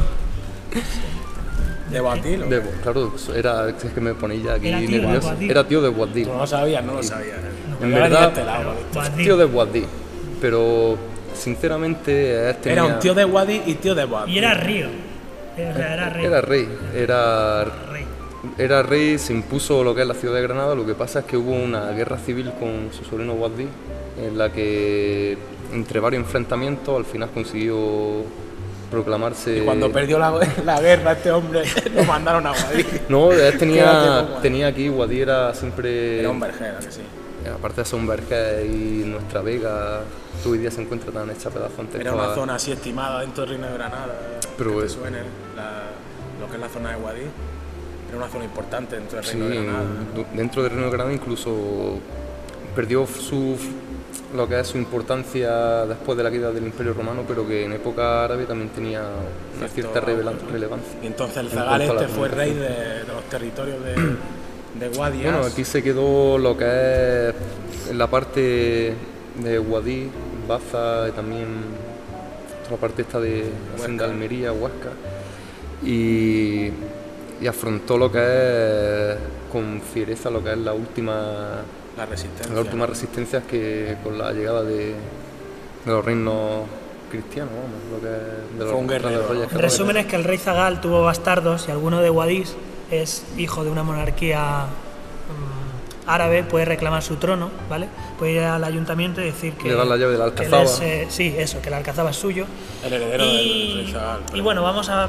de Boatil. ¿o de- qué? claro, era, es que me ponía ya aquí Era tío de nervioso. Boabdil. Era tío de Boabdil. Tú no lo sabías, no lo sabías. En Yo era verdad, de este lado, ¿viste? Boabdil. Tío de Boabdil. Pero sinceramente este Era tenía- un tío de Guadi y tío de Boatil. Y era río. O sea, era rey. Era rey, era Rey. Era rey, se impuso lo que es la ciudad de Granada. Lo que pasa es que hubo una guerra civil con su sobrino Boabdil, en la que entre varios enfrentamientos al final consiguió proclamarse. Y cuando perdió la, la guerra, este hombre lo mandaron a Guadi. No, él Quédate tenía, con Guadi. tenía aquí, Guadí era siempre. Era un vergera, que sí. Aparte de ser un vergel y nuestra Vega, que hoy día se encuentra tan hecha pedazo antes. Era una estaba- zona así estimada dentro del Reino de Granada. Pero, que te eh, suene la- lo que es la zona de Guadí. Era una zona importante dentro del Sí, Reino de Granada. du- dentro del Reino de Granada incluso perdió su, lo que es su importancia después de la caída del Imperio Romano, pero que en época árabe también tenía una Cierto cierta revela- auge, ¿no? relevancia. Y entonces el en Zagal cuanto a la este fue rey de, comunicación. de los territorios de, de Guadi. Bueno, aquí se quedó lo que es en la parte de Guadí, Baza y también toda la parte esta de Hacienda Huesca. Almería, Huasca, y, y afrontó lo que es con fiereza lo que es la última La resistencia. las últimas resistencias que con la llegada de, de los reinos cristianos, vamos, lo que es de Fue los, un guerrero, de los reyes ¿no? En católicos. resumen es que el rey Zagal tuvo bastardos y alguno de Guadix es hijo de una monarquía mm, árabe, puede reclamar su trono, ¿vale? Puede ir al ayuntamiento y decir que... Le dan la llave de la que él Alcazaba. es, eh, sí, eso, que la Alcazaba es suyo. El heredero del Y, rey Zagal. y bueno, vamos a...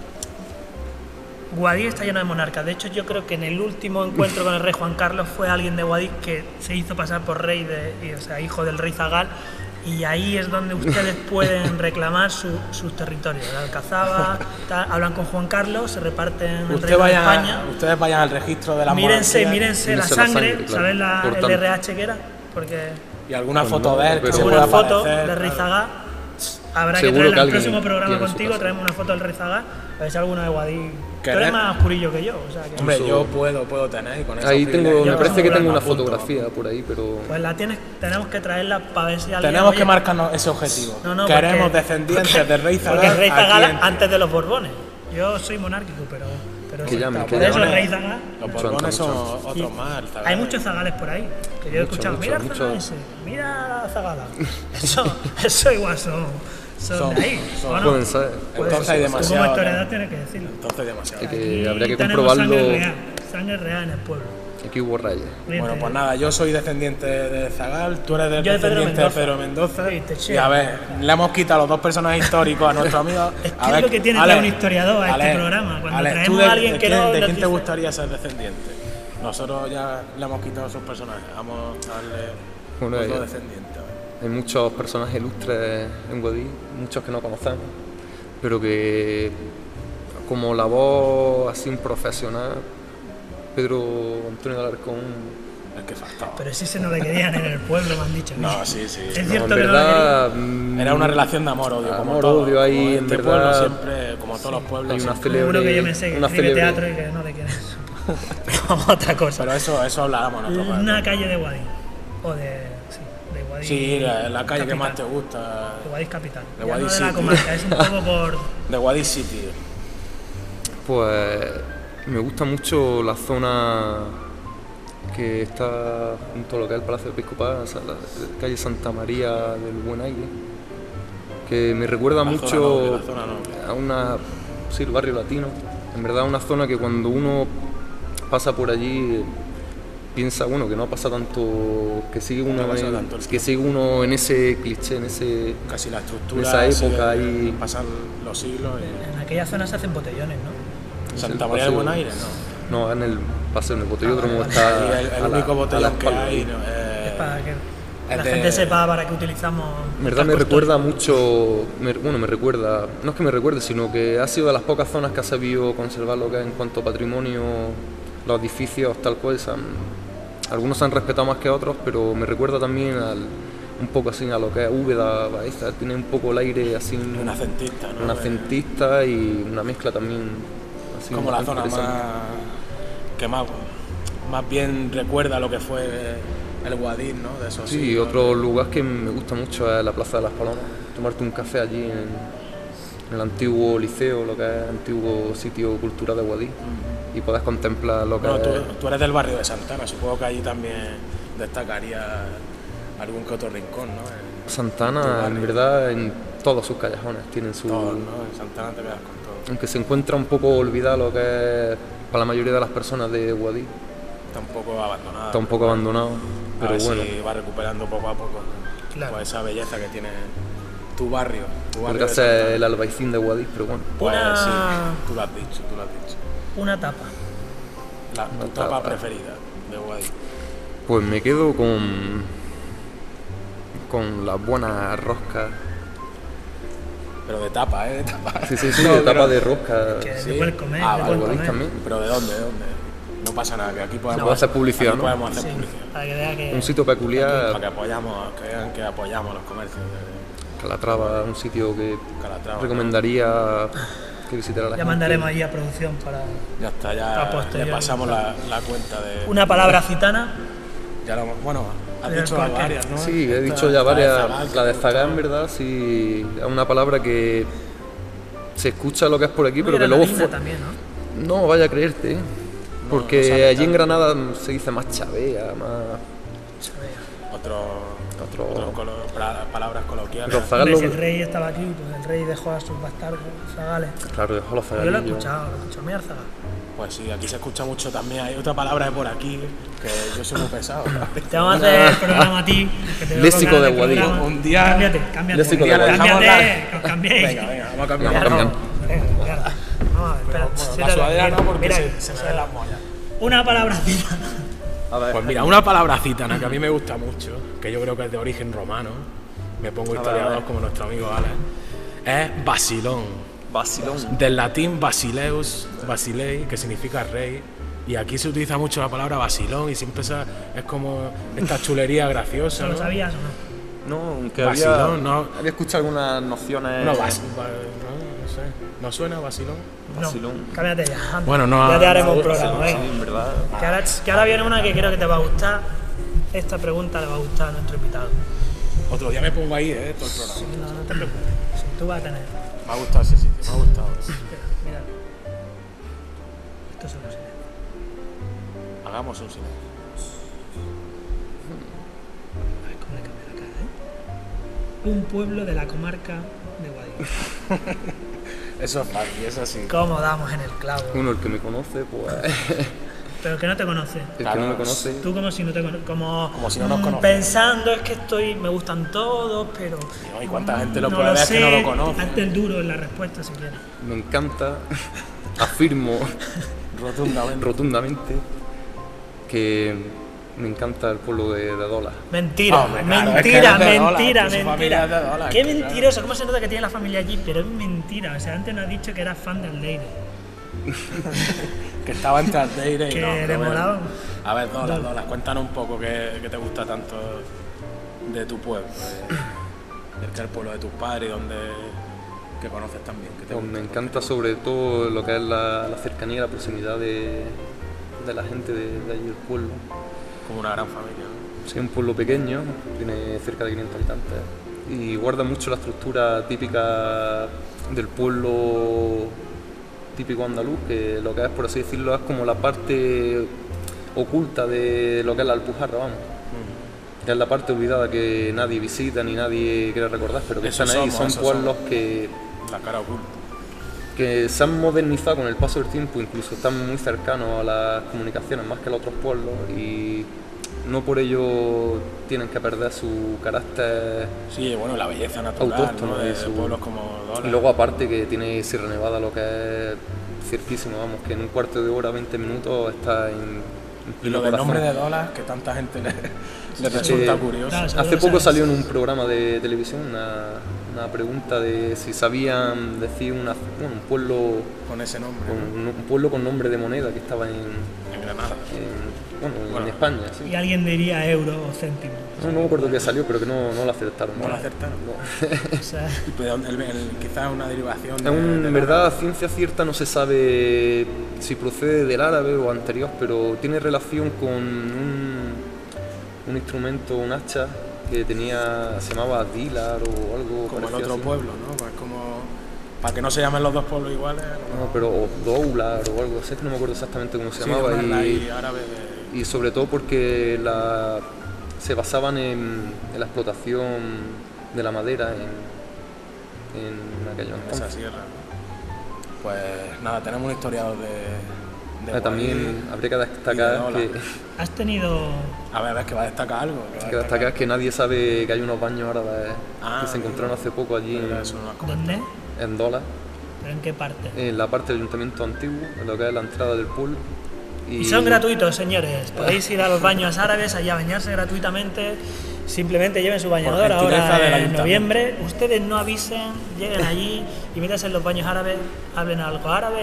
Guadix está lleno de monarcas. De hecho, yo creo que en el último encuentro con el rey Juan Carlos fue alguien de Guadix que se hizo pasar por rey, de, y, o sea, hijo del rey Zagal. Y ahí es donde ustedes pueden reclamar su- sus territorios. La Alcazaba, tal, hablan con Juan Carlos, se reparten el Usted reino de vaya, España. ustedes vayan al registro de la Mírense, monarquía mírense la Mírense la sangre, sangre, claro. ¿sabes la, Por el tanto. R H que era? Porque y alguna Pues foto no, de él que pero- se una pueda foto aparecer, de Rey claro. Zagal. Habrá Seguro que traerla que al alguien próximo programa tiene en su contigo, casa. traemos una foto del Rey Zagal, a ver si alguno de Guadix. Tú ¿Querés? eres más oscurillo que yo, o sea que... Hombre, Incluso- yo puedo, puedo tener y con eso Ahí tengo, Yo me parece que como tengo una apunto. fotografía por ahí, pero Pues la tienes, tenemos que traerla para ver si alguien... Tenemos oye, que marcarnos ese objetivo. No, no, Queremos porque- descendientes porque- del rey Zagal. Porque el Rey aquí Zagal en- antes de los Borbones. Yo soy monárquico, pero... pero Que sí, llamen, por que eso el llamen. Rey Zagal... Los Mucho Borbones antes, son mucho otros más. el Zagal. Hay muchos zagales por ahí, que yo he Mucho, escuchado, mucho, mira el mucho. zagaleses, mira la zagala. Eso, eso igual son, son, Son- de ahí, son- ¿o no? pueden ser. Pues Entonces hay tú como demasiado, historiador ¿no? tienes que decirlo. Entonces demasiado. Hay que- Aquí habría que tenemos comprobarlo. Sangre real, sangre real en el pueblo. aquí hubo reyes. Bueno, pues nada, yo soy descendiente de Zagal, tú eres Yo de Pedro descendiente de Mendoza. Pedro Mendoza. Sí, te y cheo. a ver, le hemos quitado los dos personajes históricos a nuestro amigo. Es que A es ver, lo que tiene Ale, traer un historiador a este Ale, programa, cuando Ale, traemos ¿tú de- a alguien de que quién- no ¿De nos quién te dice- gustaría ser descendiente? Nosotros ya le hemos quitado sus personajes, vamos a darle Bueno, otro eh, descendiente. a ver. Hay muchos personajes ilustres en Guadí, muchos que no conocemos, pero que como la voz así un profesional, Pedro Antonio de Alarcón, El que faltaba. Pero si se no le querían en el pueblo, me han dicho. No, sí, sí. Es No, cierto en que no verdad mm, Era una relación de amor-odio, como amor, todo. odio, hay, como en este verdad, pueblo siempre, como todos los pueblos. hay una siempre. lo querían. Uno que yo me sé que una escribe célebre- teatro y que no le quieren eso. Vamos a otra cosa. Pero eso, eso hablábamos nosotros. Una calle de Guadix. O de. Sí, de Guadix. Sí, la, la calle que capital. más te gusta. De Guadix capital. De Ya Guadix no de la City. comarca, es un poco por. De Guadix City. Pues me gusta mucho la zona que está junto a lo que es el Palacio Episcopal, o sea, la calle Santa María del Buen Aire, que me recuerda La zona mucho noble, la zona noble. a una, sí, el barrio latino. En verdad una zona que cuando uno pasa por allí piensa, bueno, que no pasa tanto, que sigue uno, No pasa en, tanto el que sigue uno en ese cliché, en ese... Casi la estructura. En esa época sigue- ahí- Pasan los siglos. Y... En aquella zona se hacen botellones, ¿no? Santa el María del paseo- Buen Aire, ¿no? No, en el paseo, en el botellódromo Ah, vale, está Ahí el, el a la- único a la botellón que espalda. hay. ¿no? Es Eh, para que. la de- gente sepa para qué utilizamos. En verdad me cascos recuerda históricos. mucho, me- bueno, me recuerda, no es que me recuerde, sino que ha sido de las pocas zonas que ha sabido conservar lo que es en cuanto a patrimonio, los edificios tal cual. Se han- algunos se han respetado más que otros, pero me recuerda también al, un poco así a lo que es Úbeda, Baeza, tiene un poco el aire así, renacentista, ¿no? renacentista y una mezcla también así. Como la muy zona interesante. más que más, más bien recuerda lo que fue el Guadix, ¿no? De esos Sí, siglos. otro lugar que me gusta mucho es la Plaza de las Palomas, tomarte un café allí en, en el antiguo liceo, lo que es el antiguo sitio cultural de Guadix, y puedes contemplar lo que Bueno, tú, es... tú eres del barrio de Santana, supongo que allí también destacaría algún que otro rincón, ¿no? En Santana, tu en barrio. verdad, en todos sus callejones tienen su... todo, ¿no? En Santana te quedas con todo. Aunque se encuentra un poco olvidado lo que es, para la mayoría de las personas de Guadix, Está un poco abandonada. está un poco abandonado, A pero ver bueno, si va recuperando poco a poco, Claro. pues esa belleza que tiene tu barrio. Tu barrio podría de ser Santana. el albaicín de Guadix, pero bueno. Pues Una- sí, tú lo has dicho, tú lo has dicho. Una tapa. La, tu Una tapa tapa. preferida de Guadix. Pues me quedo con con las buenas roscas. Pero de tapa, ¿eh? De tapa. Sí, sí, sí, No, de tapa pero- de rosca. Que Sí. te puedes comer, Ah, te vale, puedes Guadix comer. también. ¿Pero de dónde? ¿De dónde? No pasa nada, que aquí podemos puedo hacer publicidad, aquí ¿no? podemos hacer Sí, publicidad. para que vea que Un sitio Para peculiar, que apoyamos, que vean que apoyamos los comercios de Calatrava, un sitio que Calatrava. ¿no? recomendaría que visitara la ya gente. mandaremos ahí a producción para Ya está, A ya posteriori. le pasamos la, la cuenta de... una palabra gitana. Ya lo, bueno, has Pero dicho ¿por qué? varias, ¿no? Sí, he Esta- dicho ya esta de varias. Zagal, que La de me Zagá, en gustaba. verdad, sí, es una palabra que se escucha lo que es por aquí, pero que Muy luego granadina fue... también, ¿no? No, vaya a creerte, ¿eh? no porque sabe allí en tanto. Granada se dice más chavea, más... Otro, Otro- otro colo- pra- palabras coloquiales. Los Zagal Hombre, si lo- el rey estaba aquí, pues el rey dejó a sus bastardos, zagales. Claro, dejó los Yo lo he zagalillos. escuchado, lo he escuchado. Mira el zagal. Pues sí, aquí se escucha mucho también. Hay otra palabra de por aquí que yo soy muy pesado. Te vamos a hacer el programa a ti. que te veo Léxico con ganas de Guadix. programa. Un día- Cámbiate, cámbiate. Léxico Un de día Guadix. Cámbiate, Dejamos que os cambiéis. Venga, venga, vamos a cambiar. Vamos a cambiar. Venga, venga. Vamos a ver, espera. Bueno, siéntate, la sudadera mira, no, porque mira se, aquí. se me ven las mollas. Una palabracita. A ver, Pues mira, una palabra citana que a mí me gusta mucho, que yo creo que es de origen romano, me pongo ver, a historiador ver. como nuestro amigo Alex, es basilón, Basilón. del latín basileus, basilei, que significa rey, y aquí se utiliza mucho la palabra basilón y siempre esa- es como esta chulería graciosa, ¿Lo ¿no? sabías o no? No, aunque Basilón, había, no. había escuchado algunas nociones... No, bas- ba- no, no sé, ¿no suena basilón? Basilón. No, cámbiate ya. anda. Bueno, no, Ya te haremos no, un programa, Sí, venga. en verdad. Que ahora, que ahora viene una que creo que te va a gustar. Esta pregunta le va a gustar a nuestro invitado. Otro día me pongo ahí, ¿eh? Todo el programa. Sí, no, no te preocupes. Sí, tú vas a tener. Me ha gustado ese sitio, me ha gustado. Espera, mira. Estos son los silencios. Hagamos un silencio. A ver cómo le cambia la cara, ¿eh? Un pueblo de la comarca de Guadix. Eso es fácil, eso sí. ¿Cómo damos en el clavo? Uno, el que me conoce, pues... Pero que no te conoce. El Claro, que no me conoce... Tú como si no te cono- como, Como si no nos mm, conoce. pensando es que estoy, me gustan todos, pero No, ¿y cuánta gente lo no puede ver sé. que no lo conoce? Hazte el duro en la respuesta si quieres. Me encanta, afirmo Rotundamente. rotundamente que me encanta el pueblo de, de Dola. Mentira, Hombre, claro, es que mentira, es de dólar, mentira, que su familia mentira. es de dólar, Qué claro. mentiroso, cómo se nota que tiene la familia allí, pero es mentira. O sea, antes nos has dicho que eras fan del Leire. Que estaba entre Aldeire y Que no. le pero bueno. molaba. A ver, Dolas, Dolas. Dolas, cuéntanos un poco qué, qué te gusta tanto de tu pueblo, de, del que es el pueblo de tus padres y donde que conoces también. Que te Pues gusta, me ¿por encanta qué? sobre todo lo que es la, la cercanía, la proximidad de, de la gente de, de allí del pueblo. Como una gran familia, ¿no? Sí, un pueblo pequeño, tiene cerca de quinientos habitantes y guarda mucho la estructura típica del pueblo típico andaluz, que lo que es, por así decirlo, es como la parte oculta de lo que es la Alpujarra, vamos. Que es la parte olvidada que nadie visita ni nadie quiere recordar, pero que Eso están ahí. somos, Son eso pueblos que, La cara oculta. que se han modernizado con el paso del tiempo, incluso están muy cercanos a las comunicaciones más que los otros pueblos y no por ello tienen que perder su carácter. Sí, bueno, la belleza natural, Autóctono ¿no? De, de su- pueblos como Dolas. Y luego aparte que tiene Sierra Nevada, lo que es ciertísimo, vamos, que en un cuarto de hora, veinte minutos está en, Y lo del corazón. nombre de dólar, que tanta gente le, le resulta Eh, curioso. Claro, Hace seguro poco sabes. salió en un programa de televisión una, una pregunta de si sabían decir una, bueno, un pueblo Con ese nombre, con, ¿no? un pueblo con nombre de moneda que estaba en, En Granada. en, bueno, en Bueno. España. Sí. Y alguien diría euro o céntimo. No, no me acuerdo que salió, pero que no, no lo acertaron. No lo acertaron. O sea, Pero el- el- quizás una derivación de, En un- del en verdad, a árabe. ciencia cierta no se sabe si procede del árabe o anterior, pero tiene relación con un, un instrumento, un hacha que tenía, se llamaba dilar o algo Como el parecido otro así. pueblo, ¿no? Pues como para que no se llamen los dos pueblos iguales. No, pero o doular o algo así, es que no me acuerdo exactamente cómo se Sí, llamaba. una y, raíz árabe de... y sobre todo porque la, se basaban en, en la explotación de la madera en, en aquellos en esa entonces. sierra. ¿No? Pues nada, tenemos un historiador de, de Eh, También Guadix habría que y de destacar dólar. que, has tenido. A ver, a ver, que va a destacar algo. Que va a que destacar que nadie sabe que hay unos baños árabes Ah, que se encontraron hace poco allí Pero en, eso no lo has comentado. ¿Dónde? en Dola, ¿Pero en qué parte? en la parte del ayuntamiento antiguo, en lo que es la entrada del pool. Y son gratuitos, señores. Podéis ir a los baños árabes allá a bañarse gratuitamente. Simplemente lleven su bañador Por gentileza ahora del en ayuntamiento. noviembre. Ustedes no avisen, lleguen allí y métanse en los baños árabes, hablen algo árabe.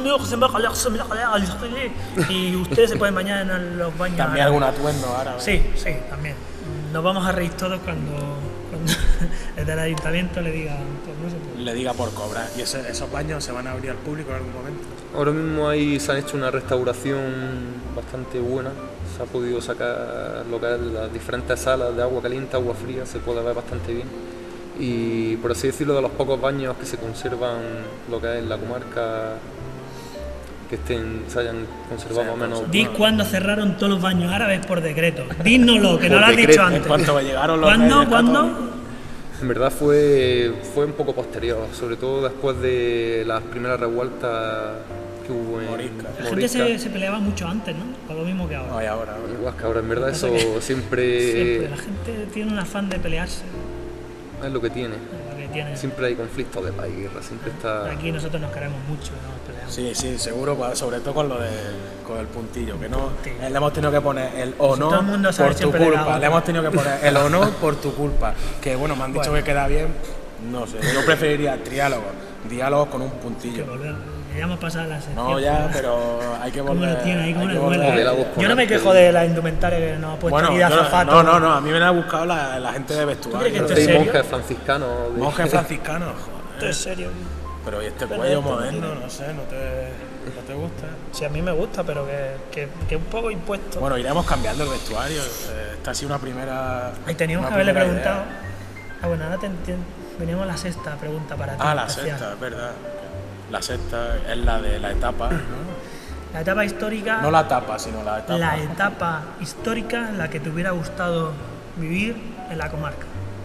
Y ustedes se pueden bañar en los baños También árabes. algún atuendo árabe. Sí, sí, también. Nos vamos a reír todos cuando, cuando el del ayuntamiento le diga, pues no se puede. Le diga por cobrar. ¿Y ese- esos baños se van a abrir al público en algún momento? Ahora mismo ahí se han hecho una restauración bastante buena, se ha podido sacar lo que es las diferentes salas de agua caliente, agua fría, se puede ver bastante bien. Y por así decirlo, de los pocos baños que se conservan lo que es en la comarca, que estén, se hayan conservado Se más o menos. conservan. Di cuándo cerraron todos los baños árabes por decreto. Dínoslo, que no Por lo has decreto. dicho En antes. cuanto llegaron los ¿Cuándo? Reyes ¿Cuándo? Católicos. En verdad fue, fue un poco posterior, sobre todo después de las primeras revueltas que hubo en Morisca. La gente Morisca. se, se peleaba mucho antes, ¿no? Por lo mismo que ahora. No, y ahora. ahora. Igual que ahora, en verdad eso Siempre, siempre la gente tiene un afán de pelearse. es lo que tiene. Lo que tiene. Siempre hay conflictos de paz y guerra, siempre está... Aquí nosotros nos queremos mucho, no nos peleamos. Sí, sí, seguro, pa- sobre todo con lo de con el puntillo, que no Puntillo. eh, le hemos tenido que poner el o Si no todo el mundo sabe por tu siempre de la culpa, otra. le hemos tenido que poner el o no por tu culpa, que bueno, me han dicho Bueno. que queda bien, no sé, yo preferiría triálogos, diálogos con un Que puntillo. volver. Ya hemos pasado la sección. No, ya, pero hay que ¿Cómo volver. lo tiene ahí? ¿Cómo hay le que duele? volver. Modelados con Yo no me arte. quejo de la indumentaria que nos ha puesto Bueno, aquí de yo- azafato. no, no, no, a mí me ha buscado la, la gente de crees vestuario. que esto Soy ¿En serio? monje franciscano. de- Monjes franciscanos, Esto joder. es serio. Pero y este Pero cuello esto no moderno, tiene- no sé, ¿no te, no te gusta? Sí, a mí me gusta, pero que, que, que un poco impuesto. Bueno, iremos cambiando el vestuario. eh, Esta ha sido una primera. Ahí teníamos una que haberle primera preguntado. idea. Ah, bueno, ahora te entiendo. Veníamos a la sexta pregunta para ti. Ah, la especial. sexta, es verdad. La sexta es la de la etapa, ¿no? La etapa histórica. No la etapa, sino la etapa. La etapa histórica en la que te hubiera gustado vivir en la comarca.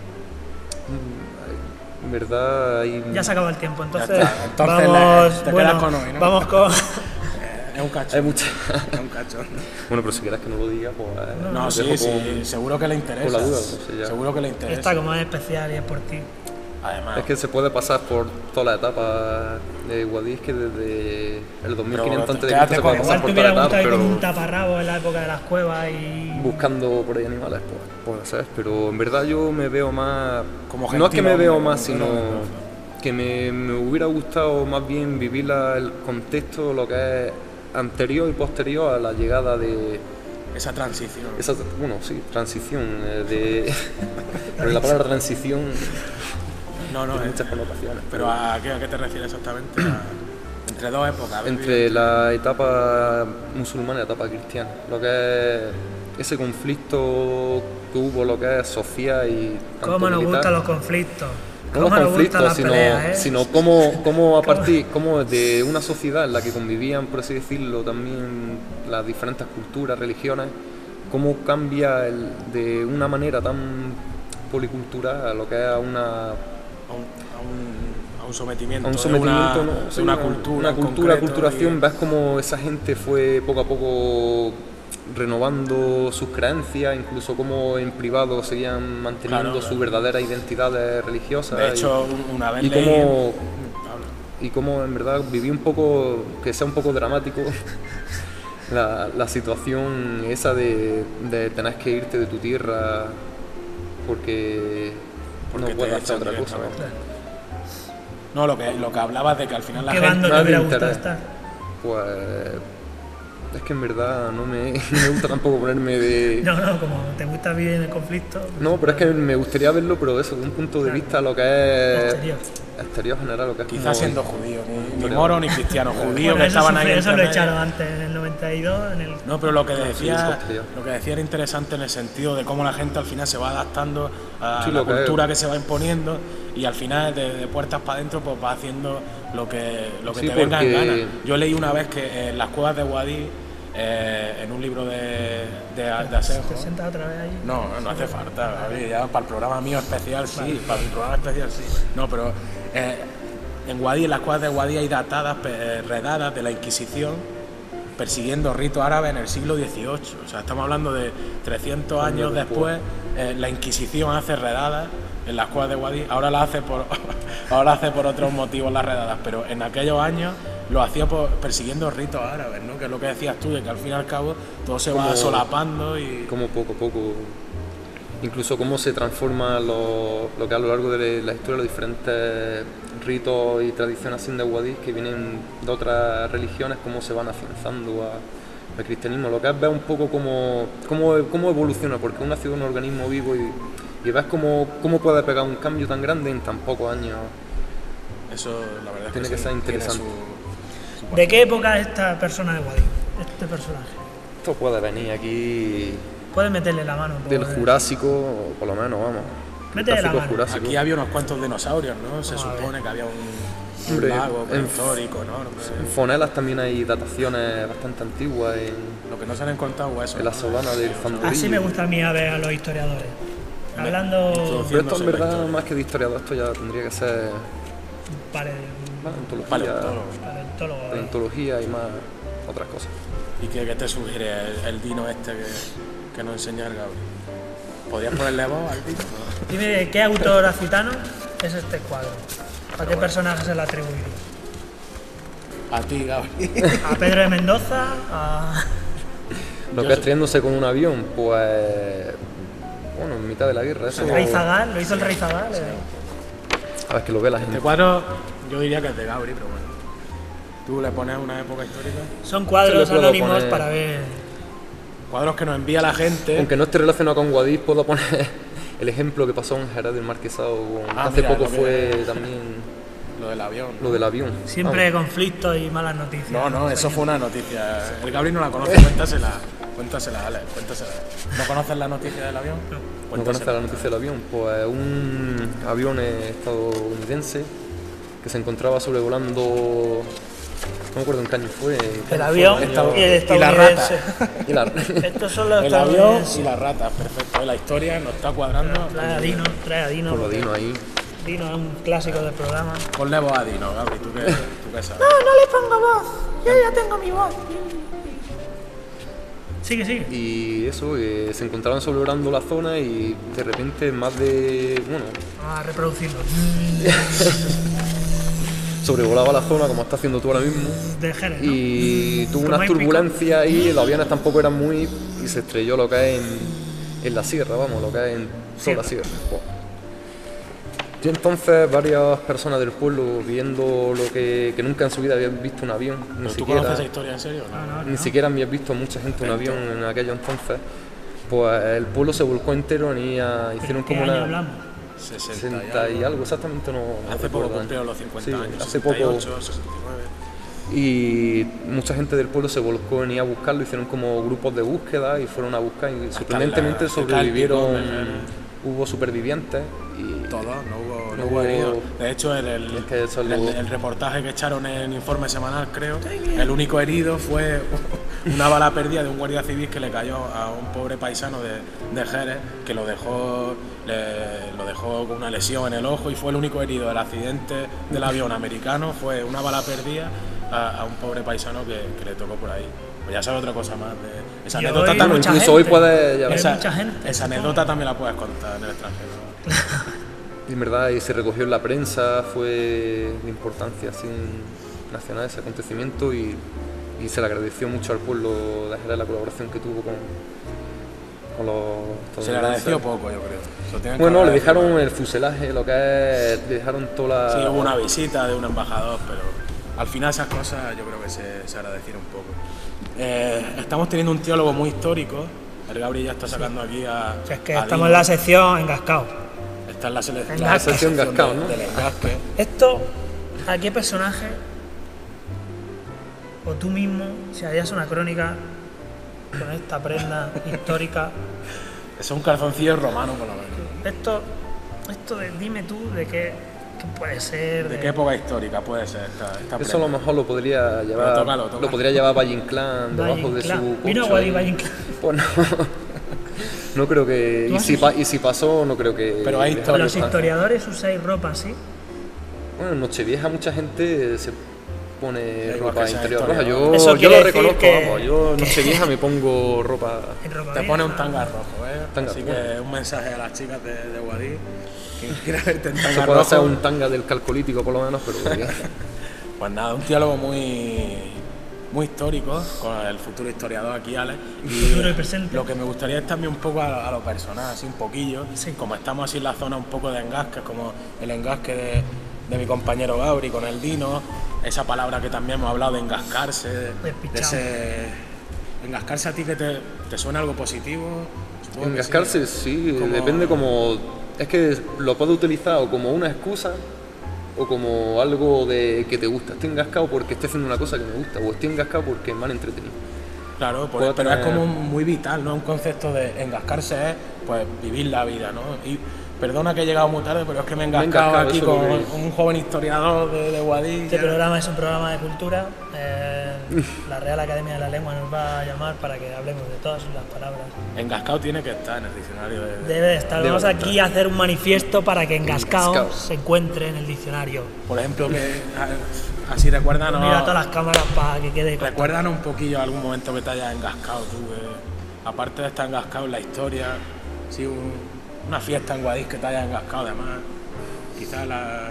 En verdad hay... Ya se acabó el tiempo, entonces, está. Entonces vamos, le- te bueno, quedas con hoy, ¿no? vamos con... Eh, es un cacho. hay mucha... Es un cacho. Bueno, pero si quieres que no lo diga, pues... eh, No, lo sí, dejo sí, con- seguro que le interesa. con la duda, no sé ya. Seguro que le interesa. Esta como es especial y es por ti. Además, Es que se puede pasar por todas las etapas de Guadix, que desde el dos mil quinientos antes de quédate Cristo se con- puede pasar Igual te por hubiera todas las gustado ir etapas, con un pero taparrabo en la época de las cuevas y... buscando por ahí animales, pues puede ser. Pero en verdad yo me veo más... Como no es que me gentil veo hombre, más, como sino bueno, que me, me hubiera gustado más bien vivir la- el contexto, lo que es anterior y posterior a la llegada de... esa transición. Esa, bueno, sí, transición, eh, de... porque la palabra transición No, no, tiene eh, muchas connotaciones. pero ¿a qué, a qué te refieres exactamente? A- entre dos épocas. ¿habéis Entre vivido? la etapa musulmana y la etapa cristiana, lo que es ese conflicto que hubo, lo que es Sofía y tanto ¿Cómo nos militar. gustan los conflictos? No ¿Cómo los nos gustan conflictos, las sino, peleas, eh? sino cómo, cómo a partir cómo de una sociedad en la que convivían, por así decirlo, también las diferentes culturas, religiones, cómo cambia el- de una manera tan policultural a lo que es a una a un, a un, a un sometimiento, a un de sometimiento, una, ¿no? de Sí, una cultura, una en cultura, concreto culturación, y- ves como esa gente fue poco a poco renovando sus creencias, incluso como en privado seguían manteniendo Claro, claro. sus verdaderas identidades religiosas. De y- hecho, una vez y leí- cómo, Habla. y cómo en verdad viví un poco, que sea un poco dramático, la, la situación esa de, de tener que irte de tu tierra porque, Porque no puedes te hacer echan otra cosa. directamente. No, lo que, lo que hablabas de que al final la ¿Qué gente... bando te nadie hubiera le gustado interesa. estar? Pues es que en verdad no me, no me gusta tampoco ponerme de... No, no, como te gusta vivir en el conflicto. No, pero es que me gustaría verlo, pero eso, de un punto de Claro. vista lo que es... Exterior. Exterior general, lo que es Quizás como- siendo judío, ni, ni Pero- moro ni cristiano, judío Bueno, que eso, estaban sufre- ahí eso entre lo medio. echaron antes, en el noventa y dos, en el... No, pero lo que sí, decía, posterior. lo que decía era interesante en el sentido de cómo la gente al final se va adaptando a Sí, la lo que cultura es. que se va imponiendo y al final de, de puertas para adentro pues va haciendo lo que, lo que Sí, te venga en porque- gana. Yo leí una vez que en las cuevas de Guadí, eh, en un libro de, de, de Asenjo, ¿Te sientas otra vez ahí? no, no hace falta, Gaby, ya para el programa mío especial sí, para el programa especial sí. No, pero eh, en Guadí, en las cuevas de Guadí hay datadas, eh, redadas de la Inquisición persiguiendo ritos árabes en el siglo dieciocho. O sea, estamos hablando de trescientos años después, eh, la Inquisición hace redadas en las cuevas de Guadí. Ahora la hace por ahora la hace por otros motivos las redadas, pero en aquellos años lo hacía por, persiguiendo ritos árabes, ¿no? Que es lo que decías tú, de que al fin y al cabo todo se va Como- solapando y... como poco a poco, incluso cómo se transforma lo, lo que a lo largo de la historia los diferentes ritos y tradiciones así de Guadix que vienen de otras religiones, cómo se van afianzando a- al cristianismo. Lo que es ver un poco cómo, cómo, cómo evoluciona, porque uno ha sido un organismo vivo y, y ves cómo, cómo puede pegar un cambio tan grande en tan pocos años. Eso, la verdad es Tiene que sí, ser tiene interesante. su- su ¿De qué época es esta persona de Guadix? Este personaje. Esto puede venir aquí Puedes meterle la mano. del por- Jurásico, o por lo menos, vamos. Métele la Jurásico, mano. Jurásico. Aquí había unos cuantos dinosaurios, ¿no? Se A supone que había un, un Hombre, lago en- prehistórico enorme. En Fonelas también hay dataciones bastante antiguas en, Lo que no se han encontrado huesos. en la sabana del Fandorillo. Así me gusta a mí a ver a los historiadores. Hablando... Introducir- Pero esto en Haciéndose la verdad, historia. más que de historiador, esto ya tendría que ser Vale, paleontología, Paleontólogo. paleontólogo. eh. paleontología y más otras cosas. ¿Y qué, qué te sugiere el, el dino este que, que nos enseña el Gabriel? ¿Podrías ponerle voz al dino? Dime de qué autor acitano es este cuadro. ¿A qué personaje se le atribuiría? A ti, Gabriel. ¿A Pedro de Mendoza? ¿A... Lo Yo que sé- es estrellándose con un avión, pues. Bueno, en mitad de la guerra, eso. el Rey Zagal? ¿Lo hizo el Rey Zagal? eh. A ver que lo ve la Este gente. cuadro yo diría que es de Gabriel, pero bueno. ¿Tú le pones una época histórica? Son cuadros Se lo puedo anónimos poner. para ver... Cuadros que nos envía la gente. Aunque no esté relacionado con Guadix, puedo poner el ejemplo que pasó en Jerez del Marquesado. con- Ah, hace mira, poco lo que- fue también Lo del avión. lo del avión. Siempre conflictos y malas noticias. No, no, eso fue una noticia. El Gabriel no la conoce, cuéntasela. Cuéntasela, Alex, cuéntasela. ¿No conoces la noticia del avión? ¿No Cuéntasela. conoces la noticia del avión? Pues un avión estadounidense que se encontraba sobrevolando, no me acuerdo en qué año fue. en qué El año avión fue, estaba- y el y la rata. estadounidense. y la- Estos son los El avión estadounidenses. y las ratas, perfecto. La historia nos está cuadrando. Trae a Dino, trae a Dino. Por lo Dino ahí. Dino es un clásico del programa. Ponle voz a Dino, Gabri, ¿tú qué, tú qué sabes? No, no le pongo voz. Yo ya tengo mi voz. Sigue, sigue. Y eso, eh, se encontraban sobrevolando la zona y de repente más de. Bueno, Vamos a reproducirlo. sobrevolaba la zona como está haciendo tú ahora mismo. De Jerez, ¿no? Y tuvo Como unas hay pico. turbulencias ahí, los aviones tampoco eran muy. Y se estrelló lo que es en, en la sierra, vamos, lo que es en toda la sierra. Buah. Y entonces varias personas del pueblo viendo lo que, que nunca en su vida habían visto un avión, ni ¿Pero tú siquiera, conoces esa historia en serio? No, No, no, ni no. siquiera había visto mucha gente un avión en aquello entonces, pues el pueblo se volcó entero y a- hicieron ¿Qué como año una hablamos? sesenta sesenta y algo, exactamente no, no Hace recuerdo poco años. cumplieron los cincuenta Sí, años. hace poco. sesenta y ocho, sesenta y nueve. Y mucha gente del pueblo se volcó en ir a buscarlo, hicieron como grupos de búsqueda y fueron a buscar y sorprendentemente la- sobrevivieron, el Cáltico, hubo supervivientes y Todos, no hubo, no No hubo hubo- heridos. De hecho, el, el, Es que eso es el- lo- el reportaje que echaron en Informe Semanal, creo, el único herido fue una bala perdida de un guardia civil que le cayó a un pobre paisano de, de Jerez, que lo dejó, le- lo dejó con una lesión en el ojo y fue el único herido del accidente del avión americano, fue una bala perdida a, a un pobre paisano que, que le tocó por ahí. Pues ya sabes otra cosa más de esa Y anécdota hoy también. mucha incluso hoy gente. puede ya Hay ves, Esa, mucha gente. esa anécdota también la puedes contar en el extranjero. y en verdad y se recogió en la prensa, fue de importancia así, nacional ese acontecimiento y, y se le agradeció mucho al pueblo de Jerez la colaboración que tuvo con, con los Se le agradeció poco, yo creo. Se lo tienen que Bueno, le agradecer. dejaron el fuselaje, lo que es, le dejaron toda la... Sí, hubo una visita de un embajador, pero al final esas cosas yo creo que se, se agradecieron un poco. Eh, estamos teniendo un teólogo muy histórico. El Gabri ya está sacando aquí a... O sea, es que a estamos Dino. en la sección engascado. Está en la, sele- En la la sección de- Gascao, ¿no? del engasque. Esto, ¿a qué personaje, o tú mismo, si harías una crónica con esta prenda histórica? Es un calzoncillo romano, por lo menos. Esto, esto de, dime tú de qué, qué puede ser. ¿De qué época histórica puede ser esta, esta Eso a lo prenda? mejor lo podría llevar, Pero tócalo, tócalo. lo podría llevar Valle Inclán Valle debajo de Inclán. su Vino coche. Guadí Valle Inclán. Pues no, no creo que... ¿Tú Y has si, visto? pa- y si pasó, no creo que... Pero hay dejara Los constancia. historiadores usáis ropa así. Bueno, en Nochevieja mucha gente se pone Da igual ropa que sea interior roja. historiador. Yo, Eso yo quiere lo decir reconozco, que- vamos. Yo en Nochevieja me pongo ropa... En ropa Te vieja. pone un tanga rojo, ¿eh? Tanga, Así bueno. que un mensaje a las chicas de, de Guadí. Quien quiera verte en Se tanga puede hacer rojo. un tanga del calcolítico por lo menos, pero... ya. Pues nada, un teólogo muy, muy histórico, con el futuro historiador aquí, Alex. Futuro y presente. Lo que me gustaría es también un poco a, a lo personal, así un poquillo. Sí. Como estamos así en la zona un poco de engasques, como el engasque de, de mi compañero Gabri con el Dino, esa palabra que también hemos hablado de engascarse, de, Despichado. ese... ¿Engascarse a ti que te, te suena algo positivo? Supongo que Engascarse, sí. sí, Como- depende como... Es que lo puedo utilizar o como una excusa o como algo de que te gusta. Estoy engascado porque estoy haciendo una cosa que me gusta o estoy engascado porque me han entretenido. Claro, pues, Puedo pero es tener- como muy vital, ¿no? Un concepto de engascarse es pues vivir la vida, ¿no? Y perdona que he llegado muy tarde, pero es que me he Me he engascado engascado, aquí eso es con lo que- un joven historiador de, de Guadí. Este ya. programa es un programa de cultura. eh, la Real Academia de la Lengua nos va a llamar para que hablemos de todas las palabras. Engascado tiene que estar en el diccionario de... Debe de estar. Debe Vamos de aquí a hacer un manifiesto para que engascado Engascado. se encuentre en el diccionario. Por ejemplo, que a- así recuérdanos... Mira todas las cámaras para que quede. Recuérdanos un poquillo algún momento que te hayas engascado tú, que, aparte de estar engascado en la historia, sí, un- una fiesta en Guadix que te hayas engascado además, quizás la,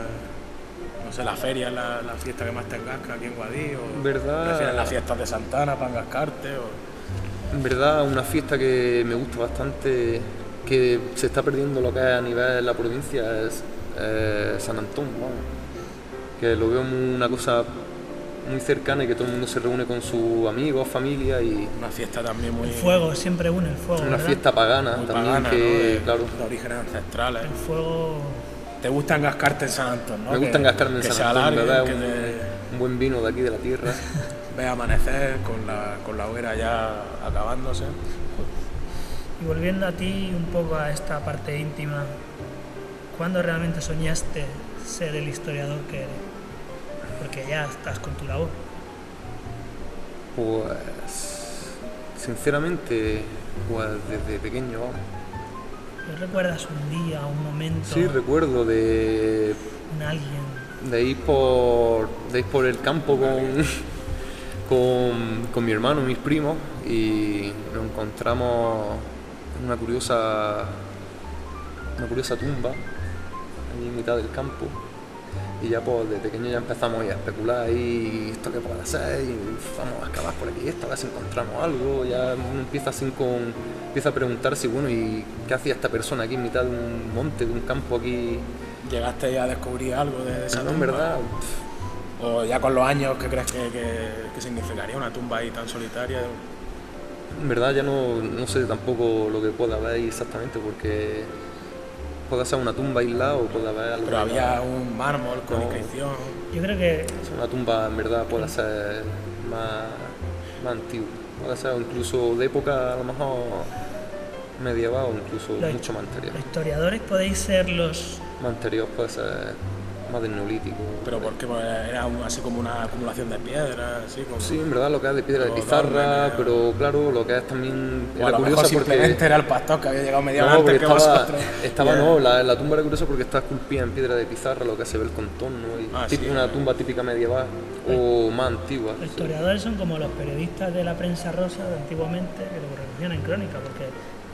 no sé, la feria es la, la fiesta que más te engasca aquí en Guadix, o ¿Verdad? prefieres las fiestas de Santana para engascarte, o... En verdad, una fiesta que me gusta bastante, que se está perdiendo lo que es a nivel de la provincia, es eh, San Antón, vamos. Que lo veo como una cosa muy cercana y que todo el mundo se reúne con sus amigos, familia y Una fiesta también muy... El fuego, siempre une el fuego. una ¿verdad? fiesta pagana muy también pagana, que, ¿no? de, claro, de orígenes ancestrales. El fuego. ¿Te gusta engascarte en San Antón, no? me gusta Que- engascarme en que San se Antón, alargue, ¿verdad? que Un, te- un buen vino de aquí de la tierra. Ve amanecer con la, con la hoguera ya acabándose. Y volviendo a ti un poco a esta parte íntima, ¿cuándo realmente soñaste ser el historiador que eres? Porque ya estás con tu labor. Pues, sinceramente, pues desde pequeño, vamos. ¿No recuerdas un día, un momento, Sí, recuerdo de, un alguien? de ir por de ir por el campo con, con, con mi hermano y mis primos y nos encontramos en una curiosa una curiosa tumba ahí en mitad del campo y ya pues de pequeño ya empezamos a especular ahí esto qué puede ser y vamos a excavar por aquí esto a ver si encontramos algo, ya uno empieza así con empieza a preguntarse bueno y qué hacía esta persona aquí en mitad de un monte, de un campo aquí. ¿Llegaste ya a descubrir algo de, de esa No, en tumba? verdad, ¿O ya con los años qué crees que, que- que significaría una tumba ahí tan solitaria? en verdad ya no, no sé tampoco lo que pueda haber ahí exactamente porque puede ser una tumba aislada o puede haber algo. Pero había más- un mármol con No. inscripción. Yo creo que Una tumba en verdad puede ser más, más antigua, puede ser incluso de época a lo mejor medieval o incluso Lo- mucho más anterior. los historiadores podéis ser los. Más anterior puede ser más del neolítico. Pero porque pues, era un- así como una acumulación de piedras, así como... Sí, en verdad lo que es de piedra de Los pizarra, dólmenes, pero claro, lo que es también O a era lo curiosa mejor porque simplemente era el pastor que había llegado media hora no, antes porque que estaba, vosotros. estaba Y, no, eh, la, la tumba era curiosa porque está esculpida en piedra de pizarra, lo que se ve el contorno, y Ah, tip- sí. una tumba típica medieval o más antigua. Los sí. historiadores son como los periodistas de la prensa rosa de antiguamente que lo recogían en crónica, porque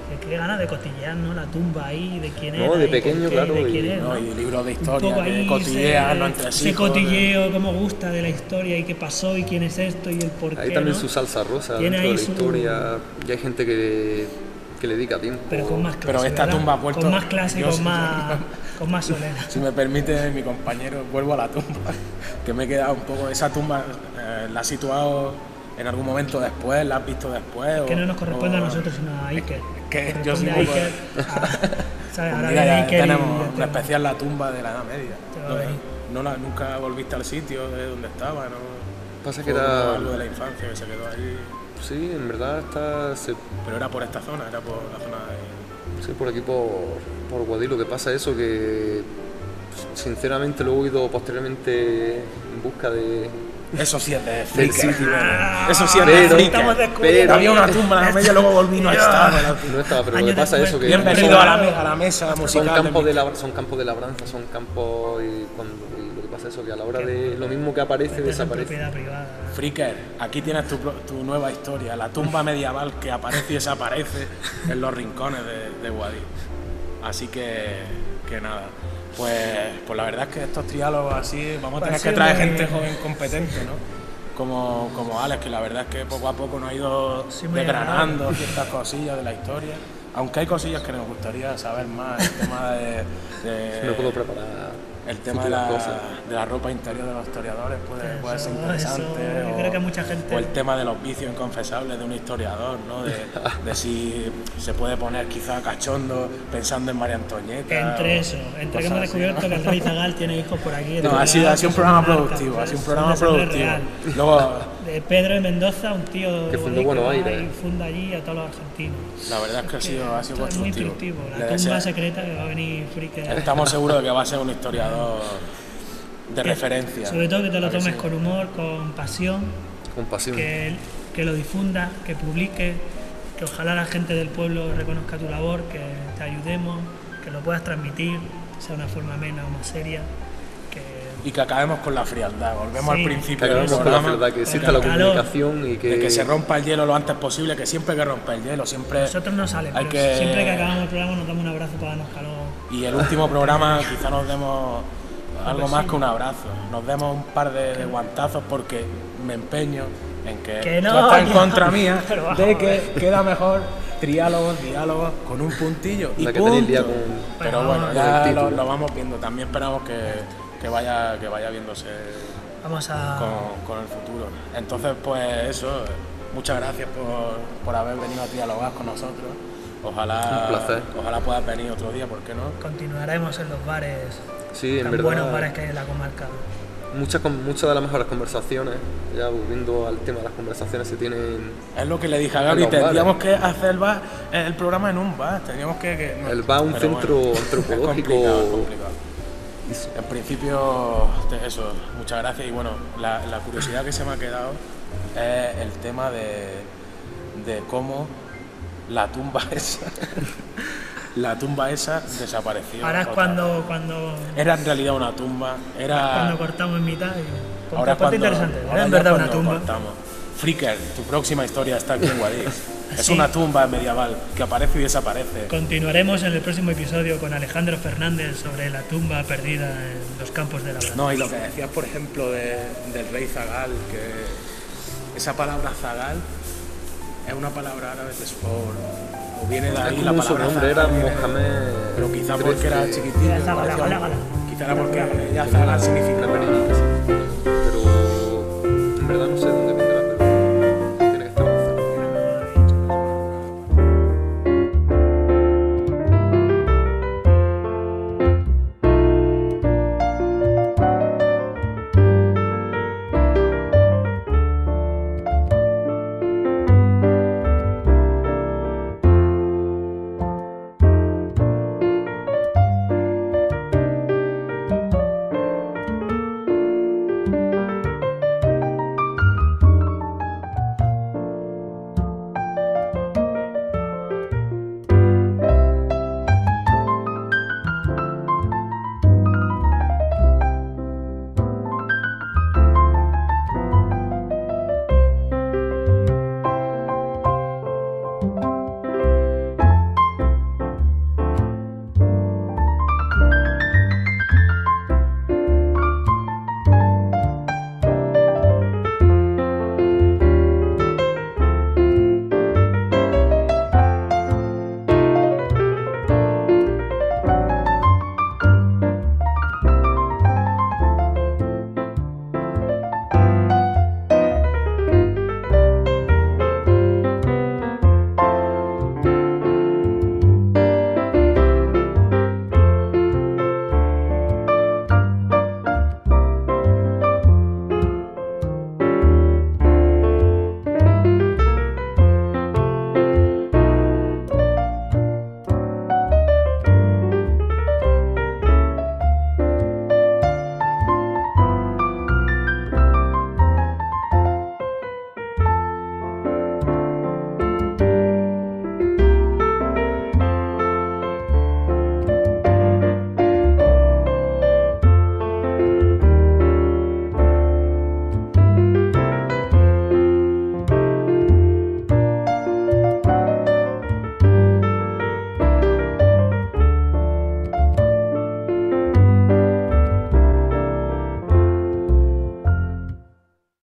Que qué ganas de cotillear, ¿no? La tumba ahí, de quién No, era. de y por pequeño, qué, claro, de y- quién es, ¿no? ¿no? Y libros de Un historia poco que ahí cotillean ese- ¿no? entre ese sí. cotilleo, cómo gusta de la historia y qué pasó y quién es esto y el por qué. Hay también ¿no? su salsa rosa Tiene dentro de ahí la su- historia y hay gente que, que le dedica tiempo. Pero con más clase. Pero esta ¿verdad? tumba ha vuelto- Con más clase y yo con sí- más, con más solera. Si me permite mi compañero, vuelvo a la tumba, que me he quedado un poco, esa tumba eh, la has situado en algún momento después, la has visto después. Que o- no nos corresponde o- a nosotros, sino a Iker. que Corresponde yo soy a un poco- Iker, a- ¿sabes? Pues Ahora mira, viene ya Iker y tenemos ya un te- especial la tumba de la Edad Media. Te va a No, venir. no la- nunca volviste al sitio de donde estaba, ¿no? Pasa que Fue era- algo de la infancia que se quedó ahí, Sí, en verdad está se- pero era por esta zona, era por la zona de... sí, por aquí por, por Guadix. Lo que pasa es eso que sinceramente lo he oído posteriormente en busca de... Eso sí es de Del friki. sitio. Eso sí es de Pero- friki. Estamos descubriendo pero- Había una tumba en la media, luego volví no estaba. No estaba, pero lo Años que pasa es después. eso que Bienvenido a la, me- a la mesa son musical. campos de de, mi- lab- son campos de labranza, son campos y, cuando, y lo que pasa es eso que a la hora de lo mismo que aparece Esto es en desaparece. propiedad privada. Fricker, aquí tienes tu, pro- tu nueva historia, la tumba medieval que aparece y desaparece en los rincones de, de Guadix. Así que, que nada, pues, pues la verdad es que estos triálogos así, vamos a tener Pues que sí, traer muy- gente joven competente, ¿no? Como, como Alex, que la verdad es que poco a poco nos ha ido Sí, muy desgranando ciertas cosillas de la historia, aunque hay cosillas que nos gustaría saber más, el tema de... de- No puedo preparar el tema de futuras la, cosas. de la ropa interior de los historiadores puede, puede ser Eso- interesante. eso, yo o, creo que mucha gente- o el tema de los vicios inconfesables de un historiador, ¿no? de, de si se puede poner quizá cachondo pensando en María Antonieta. Entre o eso, entre cosas que hemos así, descubierto ¿no? que el rey Zagal tiene hijos por aquí. No, ha sido, ha sido un programa productivo, ha sido un programa productivo. Luego, De Pedro de Mendoza, un tío Que fundó de Buenos va Aires. y funda allí a todos los argentinos. la verdad es que ha sido, ha sido Esto es muy constructivo. instructivo. La Le tumba desea- secreta que va a venir Frique. Estamos seguros de que va a ser un historiador de Que- referencia. Sobre todo que te lo ¿A que tomes sí? con humor, con pasión, Con pasión. que, que lo difunda, que publique, que ojalá la gente del pueblo reconozca tu labor, que te ayudemos, que lo puedas transmitir, sea una forma amena o más seria. Que Y que acabemos con la frialdad. Volvemos Sí. al principio Que del hagamos con la programa. verdad, que exista el la calor. comunicación y que, De que se rompa el hielo lo antes posible, que siempre que rompa el hielo, siempre... nosotros no sale, hay pero que- siempre que acabamos el programa nos damos un abrazo para darnos calor. Y el último programa quizá nos demos algo sí. más que un abrazo, nos demos un par de, de guantazos porque me empeño en que, Que no, tú estás en que contra no. mía Pero vamos de a que queda mejor triálogos, diálogos con un puntillo y la que tenéis punto. día con, Pero Bueno, bueno, vamos. ya Con el lo, título. lo vamos viendo, también esperamos que, que vaya, que vaya viéndose Vamos a... con, con el futuro. Entonces, pues eso, muchas gracias por, por haber venido a dialogar con nosotros. Ojalá, Un placer. ojalá puedas venir otro día, ¿por qué no? Continuaremos en los bares, sí, en tan verdad, buenos bares que hay en la comarca. muchas, con- muchas de las mejores conversaciones, ya volviendo al tema de las conversaciones, se tienen. Es lo que le dije a En Gaby, los tendríamos bares. que hacer el, bar- el programa en un bar, tendríamos que... que no. El bar, un Pero centro bueno, antropológico. Es complicado, es complicado. En principio, te- eso, muchas gracias y bueno, la, la curiosidad que se me ha quedado es el tema de, de cómo la tumba esa, la tumba esa desapareció. Ahora es otra cuando, vez. cuando, Era en realidad una tumba, era... cuando cortamos en mitad. Y, ahora es ponte cuando, interesante, ahora era en ya verdad una cuando tumba. cortamos. Fricker, tu próxima historia está aquí en Guadix. Es Sí. una tumba medieval que aparece y desaparece. Continuaremos en el próximo episodio con Alejandro Fernández sobre la tumba perdida en los campos de la Branda. No, y lo que decías, por ejemplo, de- del rey Zagal, que esa palabra Zagal es una palabra árabe que es o, o viene de Es ahí como la un palabra sobrenombre, era Zagal, viene- Mohamed. pero quizá porque era trece, chiquitillo, Era Zagal, parecía un- Zagal, Zagal. quizá era porque ya Zagal significa Pero en verdad no sé